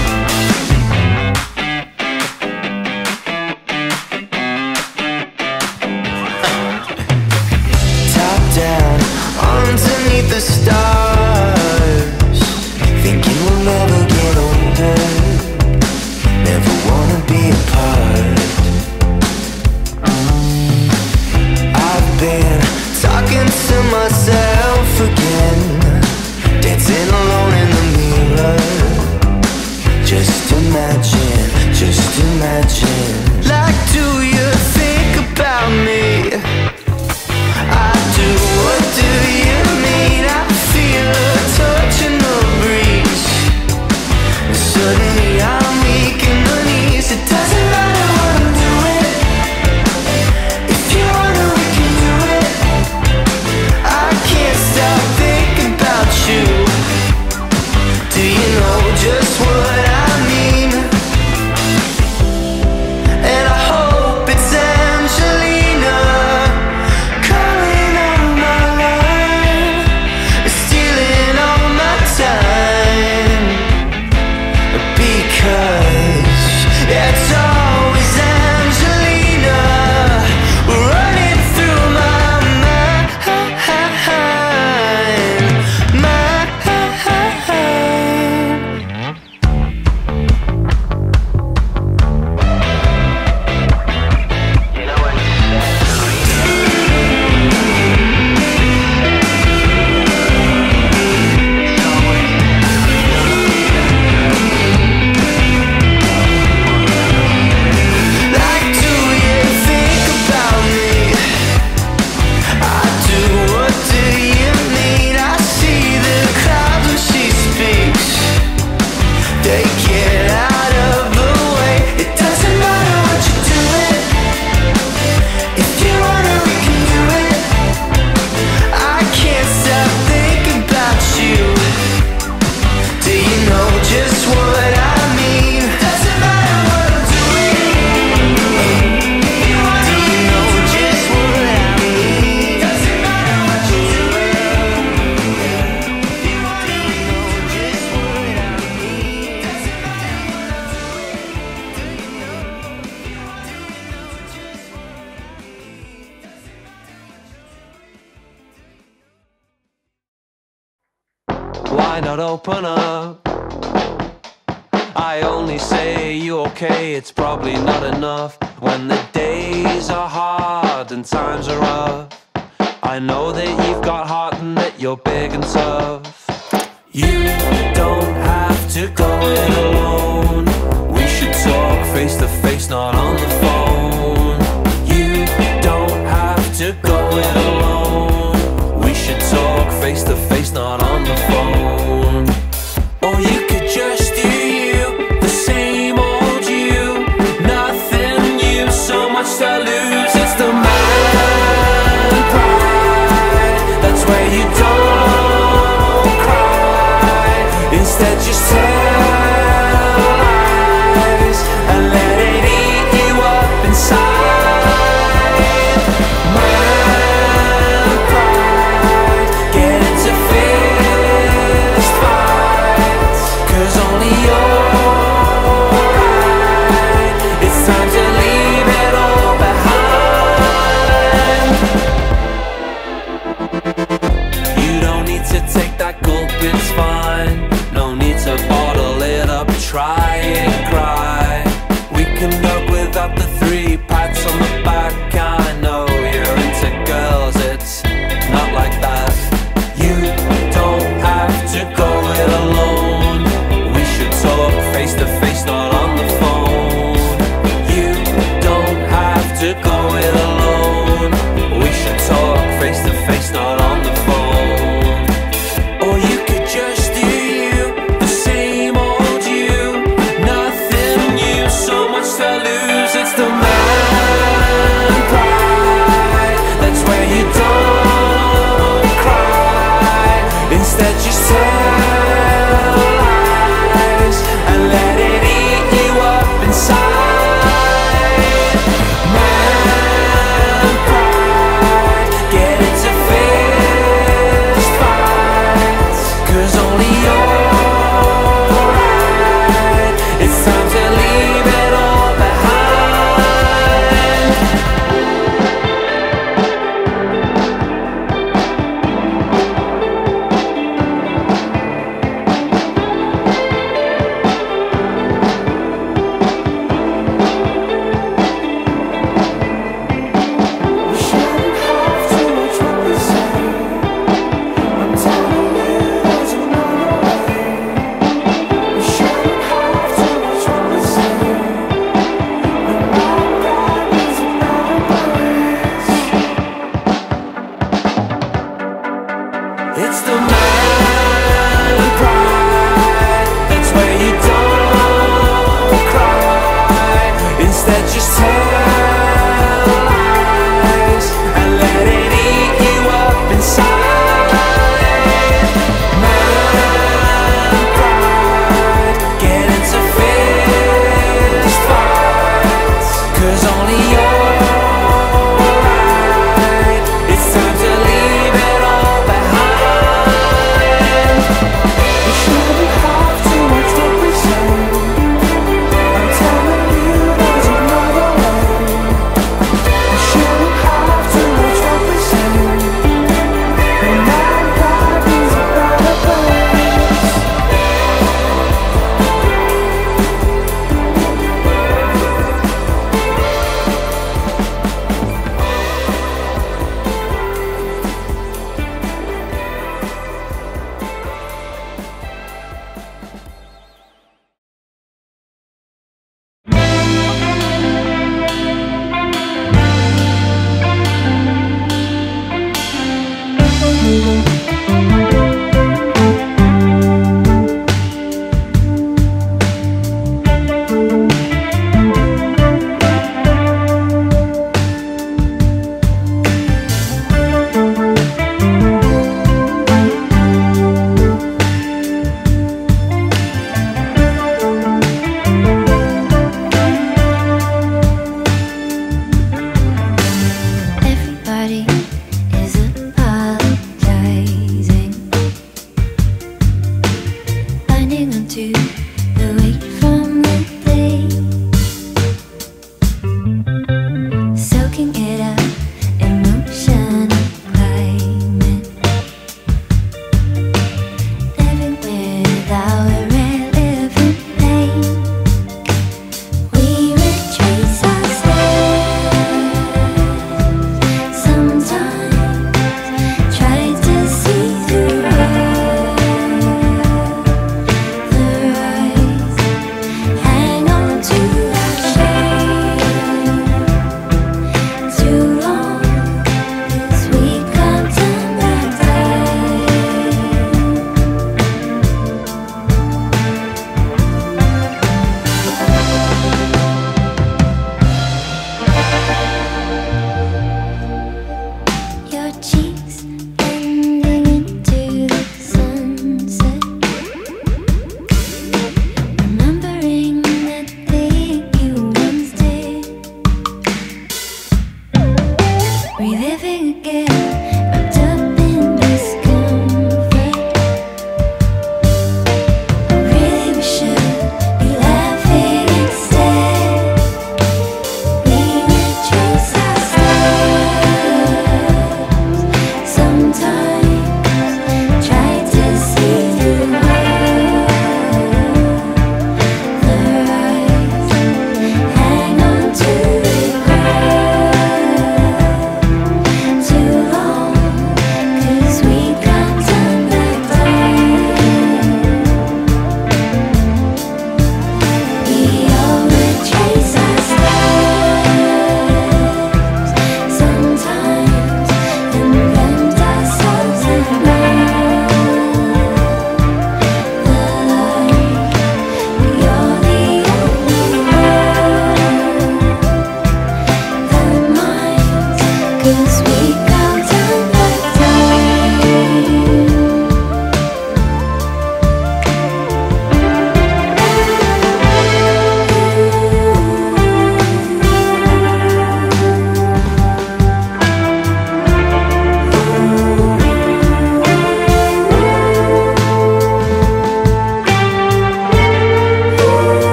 [SPEAKER 3] Down underneath the stars, thinking we'll never get older, never wanna be apart. I've been talking to myself again, dancing alone in the mirror. Just imagine
[SPEAKER 7] Just imagine. Like, do you think about me? I do. What do you mean? I feel a touch in the breeze. And suddenly I'm weak in the knees. It doesn't matter what I'm doing. If you wanna, we can do it. I can't stop thinking about you. Do you know just what I mean? And I hope it's Angelina calling on my line, stealing all my time. Because it's always Angelina running through my mind. Like, do you think about me? I do. What do you mean? I see the clouds when she speaks. They get out of the way. It doesn't matter what you're doing. If you wanna, we can do it. I can't stop thinking about you. Do you know just what I mean? Doesn't matter what I'm doing. Do you know just what I mean? Doesn't matter what you're doing. Do you wanna know just what I mean? Doesn't matter what I'm
[SPEAKER 1] Why not open up? I only say you okay, it's probably not enough. When the days are hard and times are rough, I know that you've got heart and that you're big and tough. You don't have to go it alone. We should talk face to face, not on the phone. You don't have to go it alone. We should talk face to face, not on the phone. Or you could just do you, the same old you. Nothing new, so much to lose. It's the man pride. That's where you don't cry. Instead just tell lies and let it eat you up.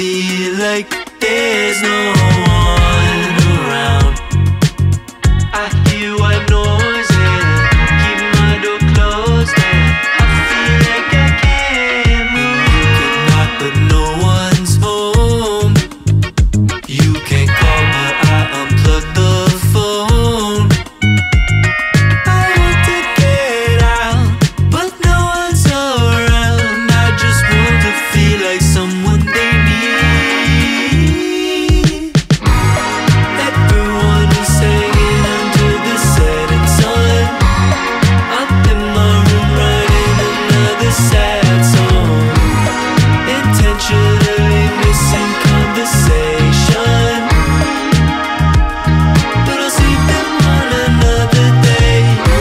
[SPEAKER 7] feel like there's no one around. I hear white noise and keep my door closed and I feel like I can't move. You can knock but no one's home. You can call but I unplugged the phone. I want to get out but no one's around. I just want to feel like someone they need. Everyone is hanging under the setting sun. I'm in my room writing another sad song, intentionally missing conversation, but I'll see them on another day.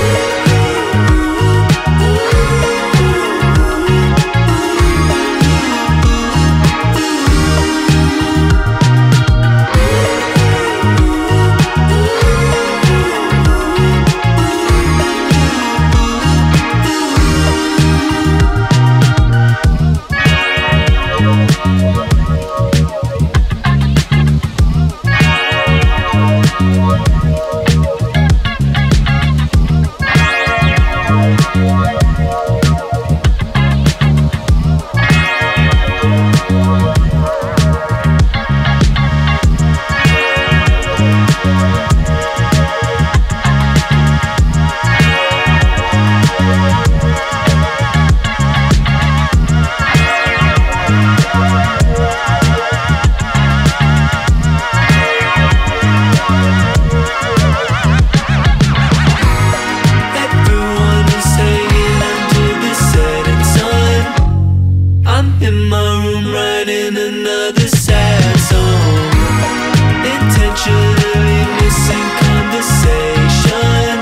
[SPEAKER 7] Everyone is hanging under the setting sun. I'm in my room writing another sad song, intentionally missing conversation,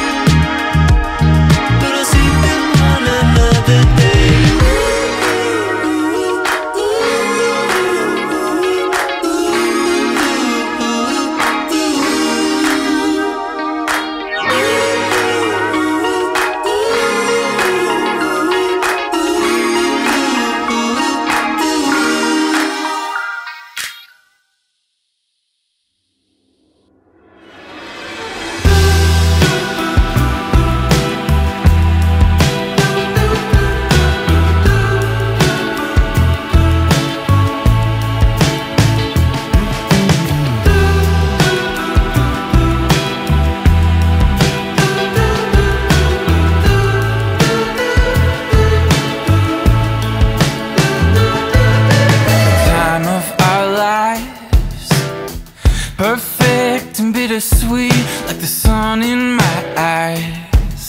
[SPEAKER 7] but I'll see them on another day.
[SPEAKER 3] Time of our lives, perfect and bittersweet, like the sun in my eyes.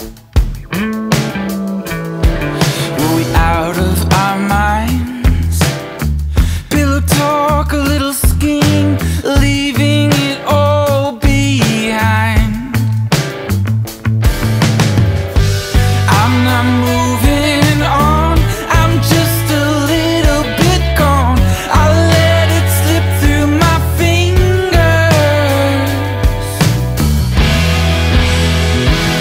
[SPEAKER 3] Were we out of our minds? Pillow talk, a little scheme, leaving it all behind. I'm not moving on, I'm just a little bit gone. I let it slip through my fingers.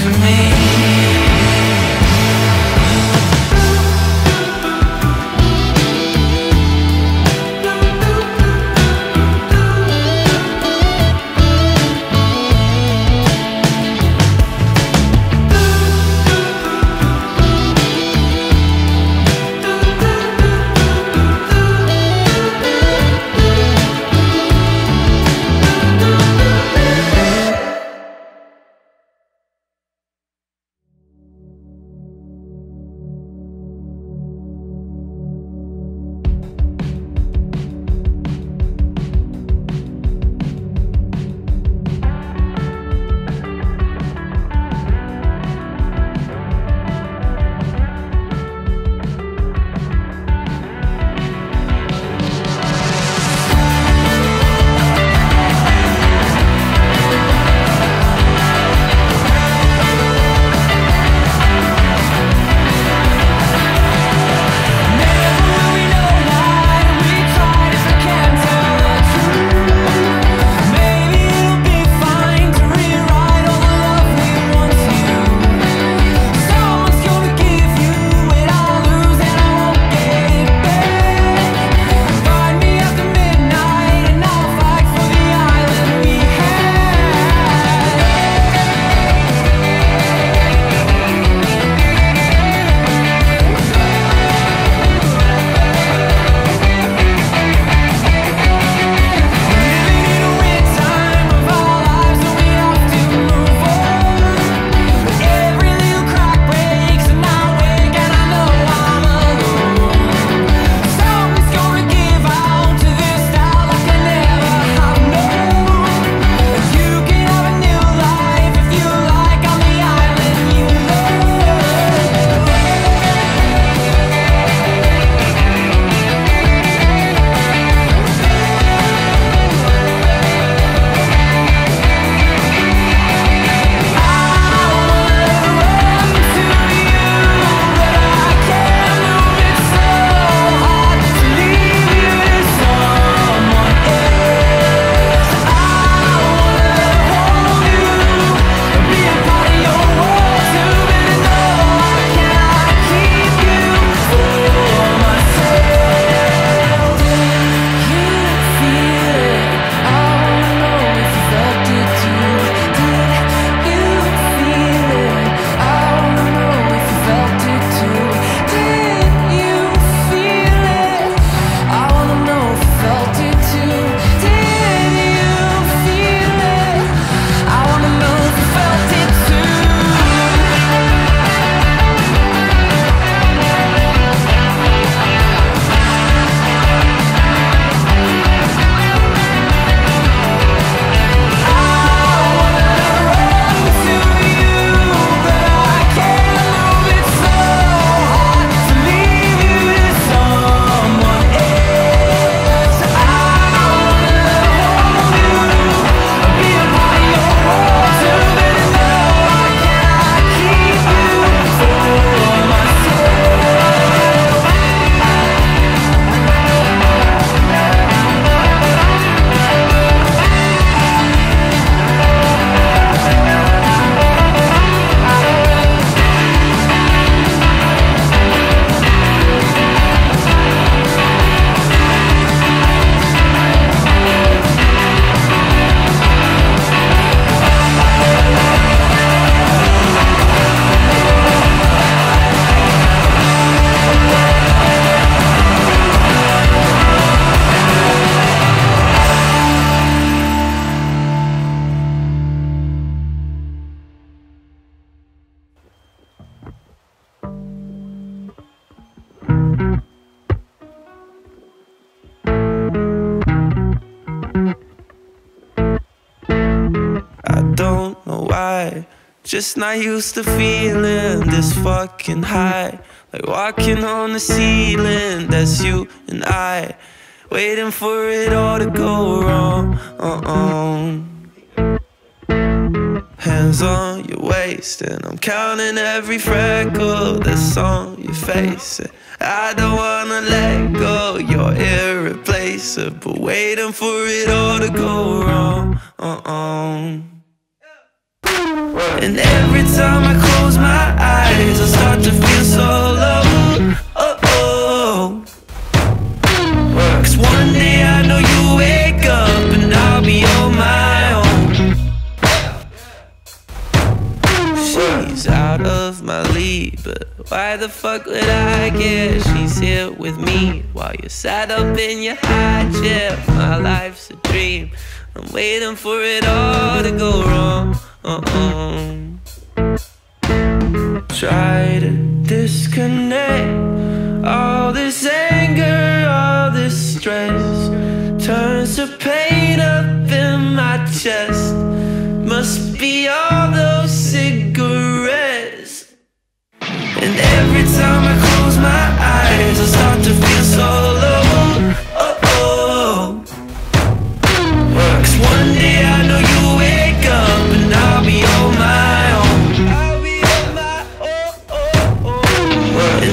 [SPEAKER 7] to me. Just not used to feeling this fucking high. Like walking on the ceiling, that's you and I, waiting for it all to go wrong. Hands on your waist, and I'm counting every freckle that's on your face. I don't wanna let go, you're irreplaceable, waiting for it all to go wrong. And every time I close my eyes, I start to feel so low. Cause one day I know you wake up and I'll be on my own. She's out of my league, but why the fuck would I care? She's here with me while you're sat up in your high chair. My life's a dream, I'm waiting for it all to go wrong. Try to disconnect all this anger, all this stress turns to pain up in my chest. Must be all those cigarettes. And every time I close my eyes, I start to feel so low. Cause one day I know you wake up and I'll be on my own.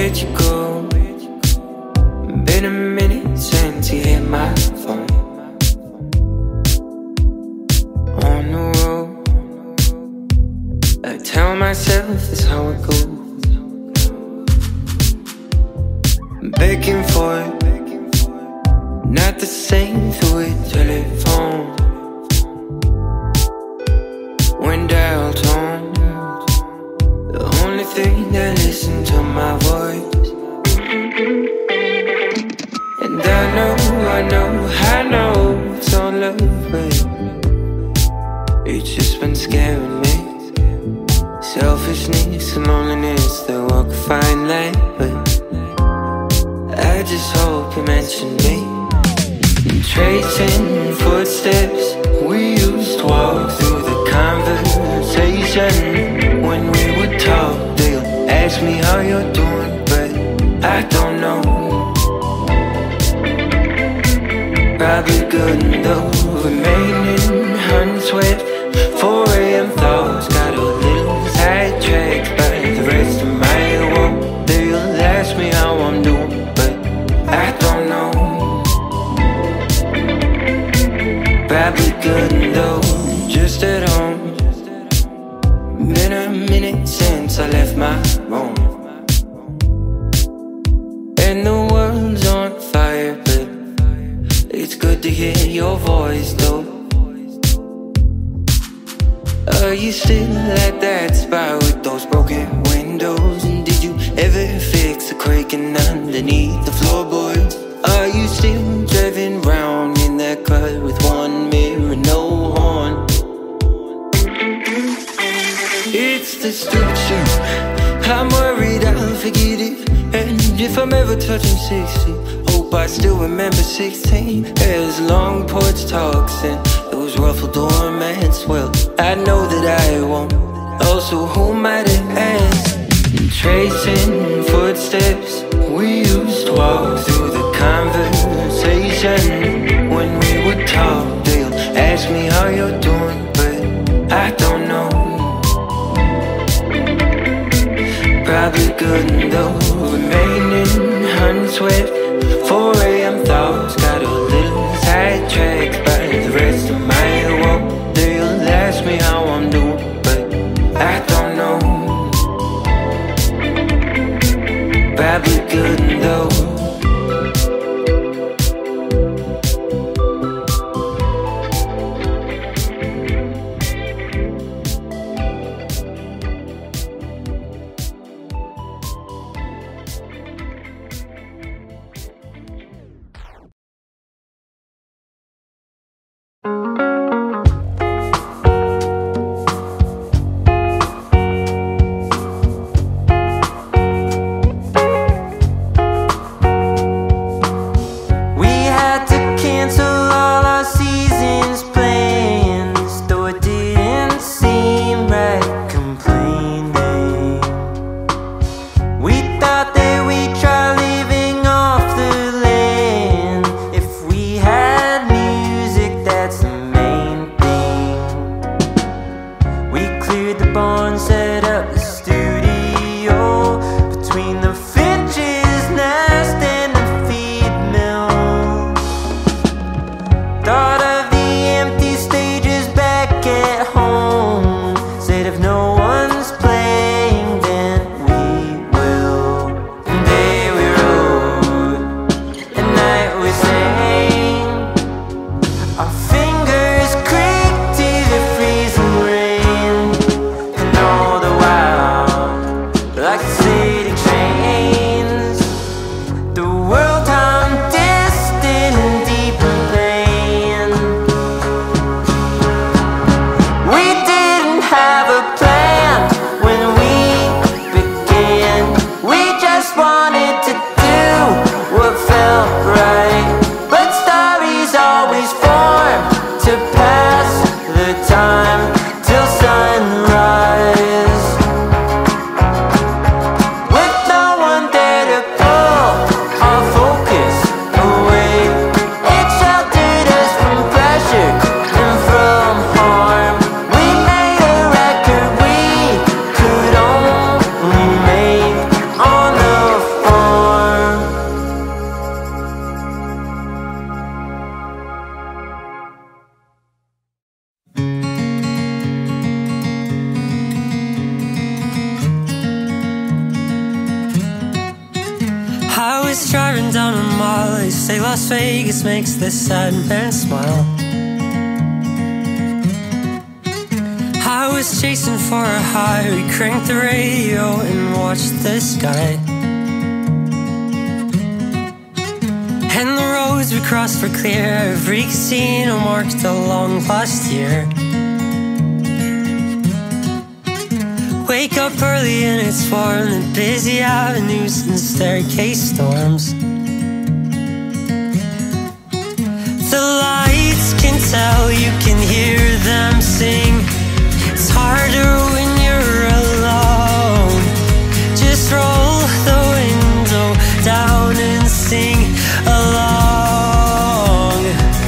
[SPEAKER 1] where'd you go? Been a minute since you hit my phone. On the road, I tell myself that's how it goes. Begging for it, not the same through a telephone. When dialed tone, the only thing that listen to my voice. And I know it's all love, but it's just been scaring me. Selfishness and loneliness, they walk a fine line, but I just hope you mention me. Tracing footsteps we used to walk through the conversation. When we would talk, they'll ask me how you're doing, but I don't know. Probably good though, remaining unswept. 4 AM thoughts got a little sidetracked by the rest of my walk. They'll ask me how I'm doing, but I don't know. Probably good though, just at home. Been a minute since I left my room, and the world's on fire, but it's good to hear your voice though. Are you still at that spot with those broken windows? And did you ever fix the creaking underneath the floorboards? Are you still driving round in that car with one mirror, no horn? It's the stupid shit, I'm worried I'll forget it. And if I'm ever touching 60, hope I still remember 16. There's long porch talks and those ruffled doormats. Well, I know that I won't. Also, who might have asked? Tracing footsteps we used to walk through the conversation. When we would talk, they'll ask me how you're doing, but I don't know. Probably good though, remaining unswept. 4 AM thoughts got a little sidetracked by the rest of my walk. They'll ask me how I'm doing, but I don't know. Probably good though.
[SPEAKER 8] I was driving down a mile. They say Las Vegas makes the sad man smile. I was chasing for a high. We cranked the radio and watched the sky. And the roads we crossed were clear. Every casino marked a long lost year. Wake up early and it's warm. The busy avenues and staircase storms. The lights can tell, you can hear them sing. It's harder when you're alone. Just roll the window down and sing along.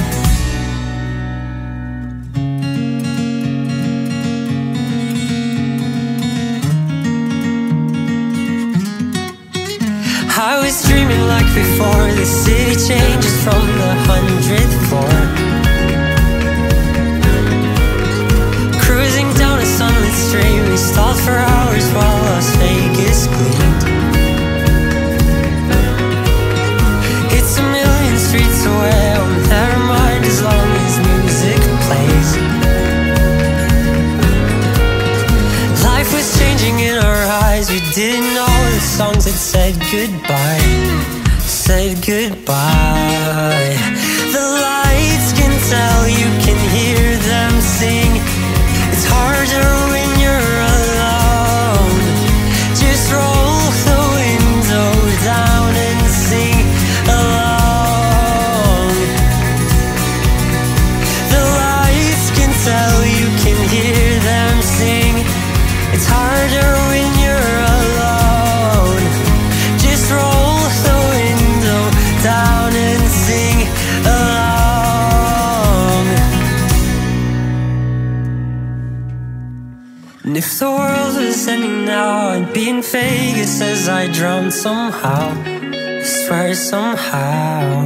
[SPEAKER 8] I was dreaming like before. The city changes from the 100th floor. Cruising down a sunlit street, we stalled for hours while Las Vegas gleamed. It's a million streets away, oh never mind as long as music plays. Life was changing in our eyes, we didn't know the songs that said goodbye. Said goodbye. The lights can tell, you can hear them sing. It's harder when you're alone. Just roll the window down and sing along. The lights can tell, you can hear them sing. It's harder when you're alone. Just roll the window down and sing along. And if the world was ending now, I'd be in Vegas as I drowned somehow. I swear somehow.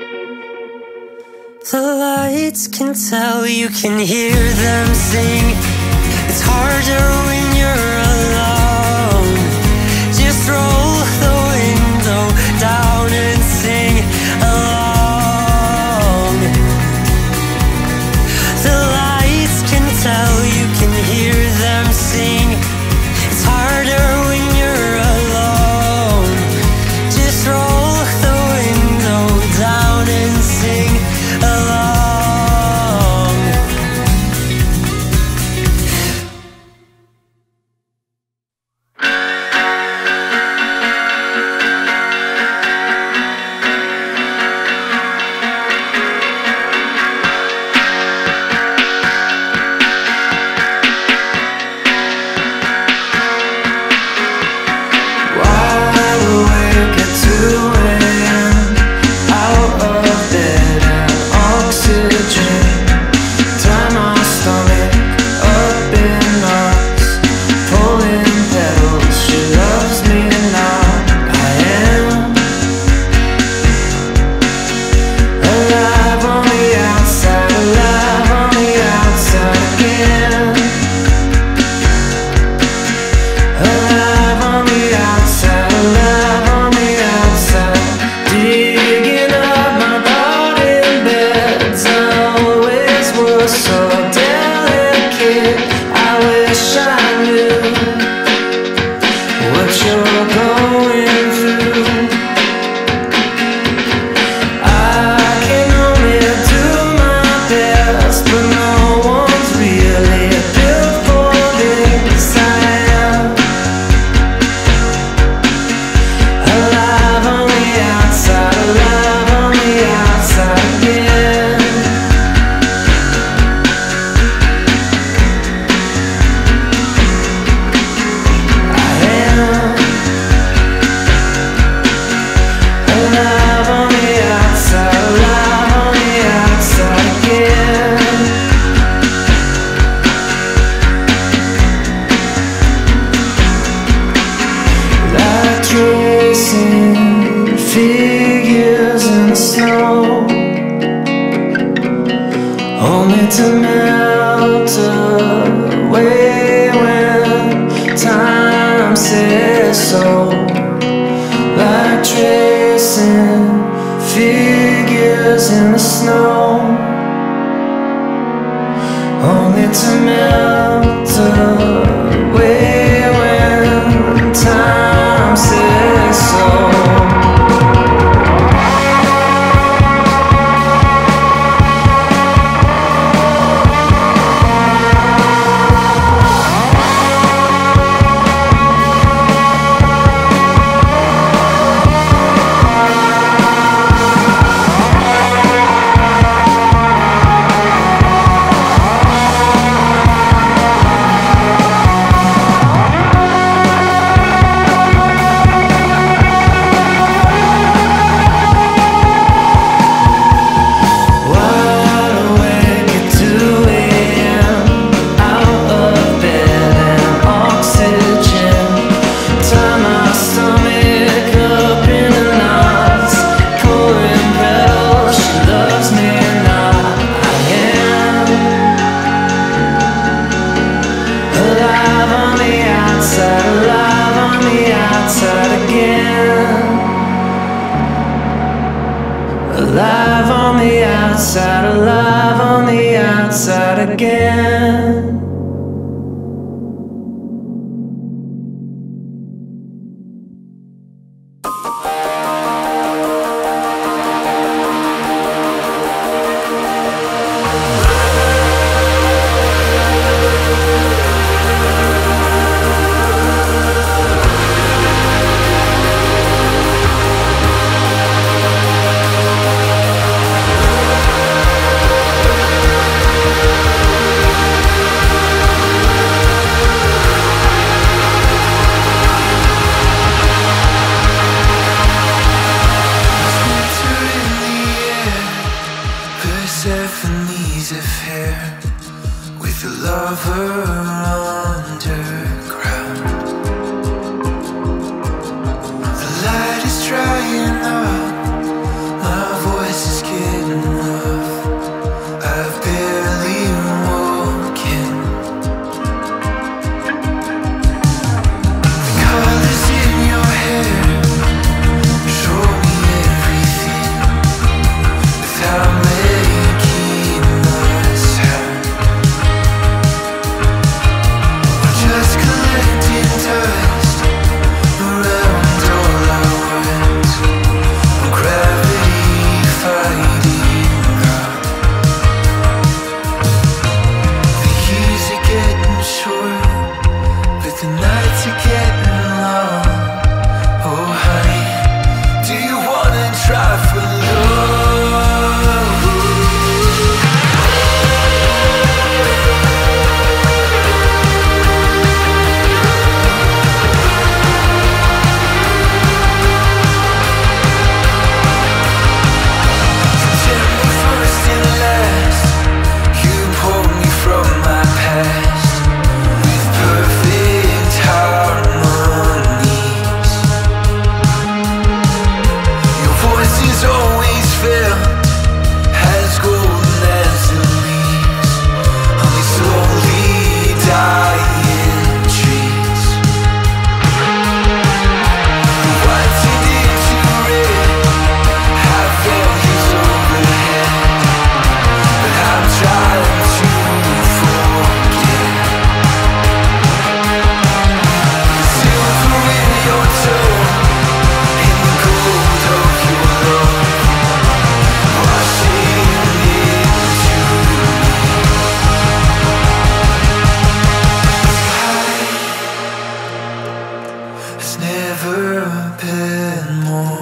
[SPEAKER 8] The lights can tell, you can hear them sing. It's harder when you're alone. Just roll the window down and sing along. The lights can tell, you can hear them sing. It's harder when you're alone. Just roll the window down and sing along. Only to melt away when time says so. Like
[SPEAKER 7] to melt away when time says so. Alive on the outside, alive on the outside again. Persephone's affair with a lover underground. The light is drying up, my voice is getting rough. I've barely walking. The colors in your hair show me everything without making a sound. We're just collecting dust around all our words. When gravity fighting God. The years are getting short, but the nights are getting long. Oh honey, do you wanna try for love? September 1st and last, you pulled me from my past with perfect harmonies. Your voice is always felt as golden as the leaves on these slowly dying trees. The white turned into red, have values overhead, but I'm trying to forget. The silver in your toe, in the gold of your love, washing into me. It's never been more.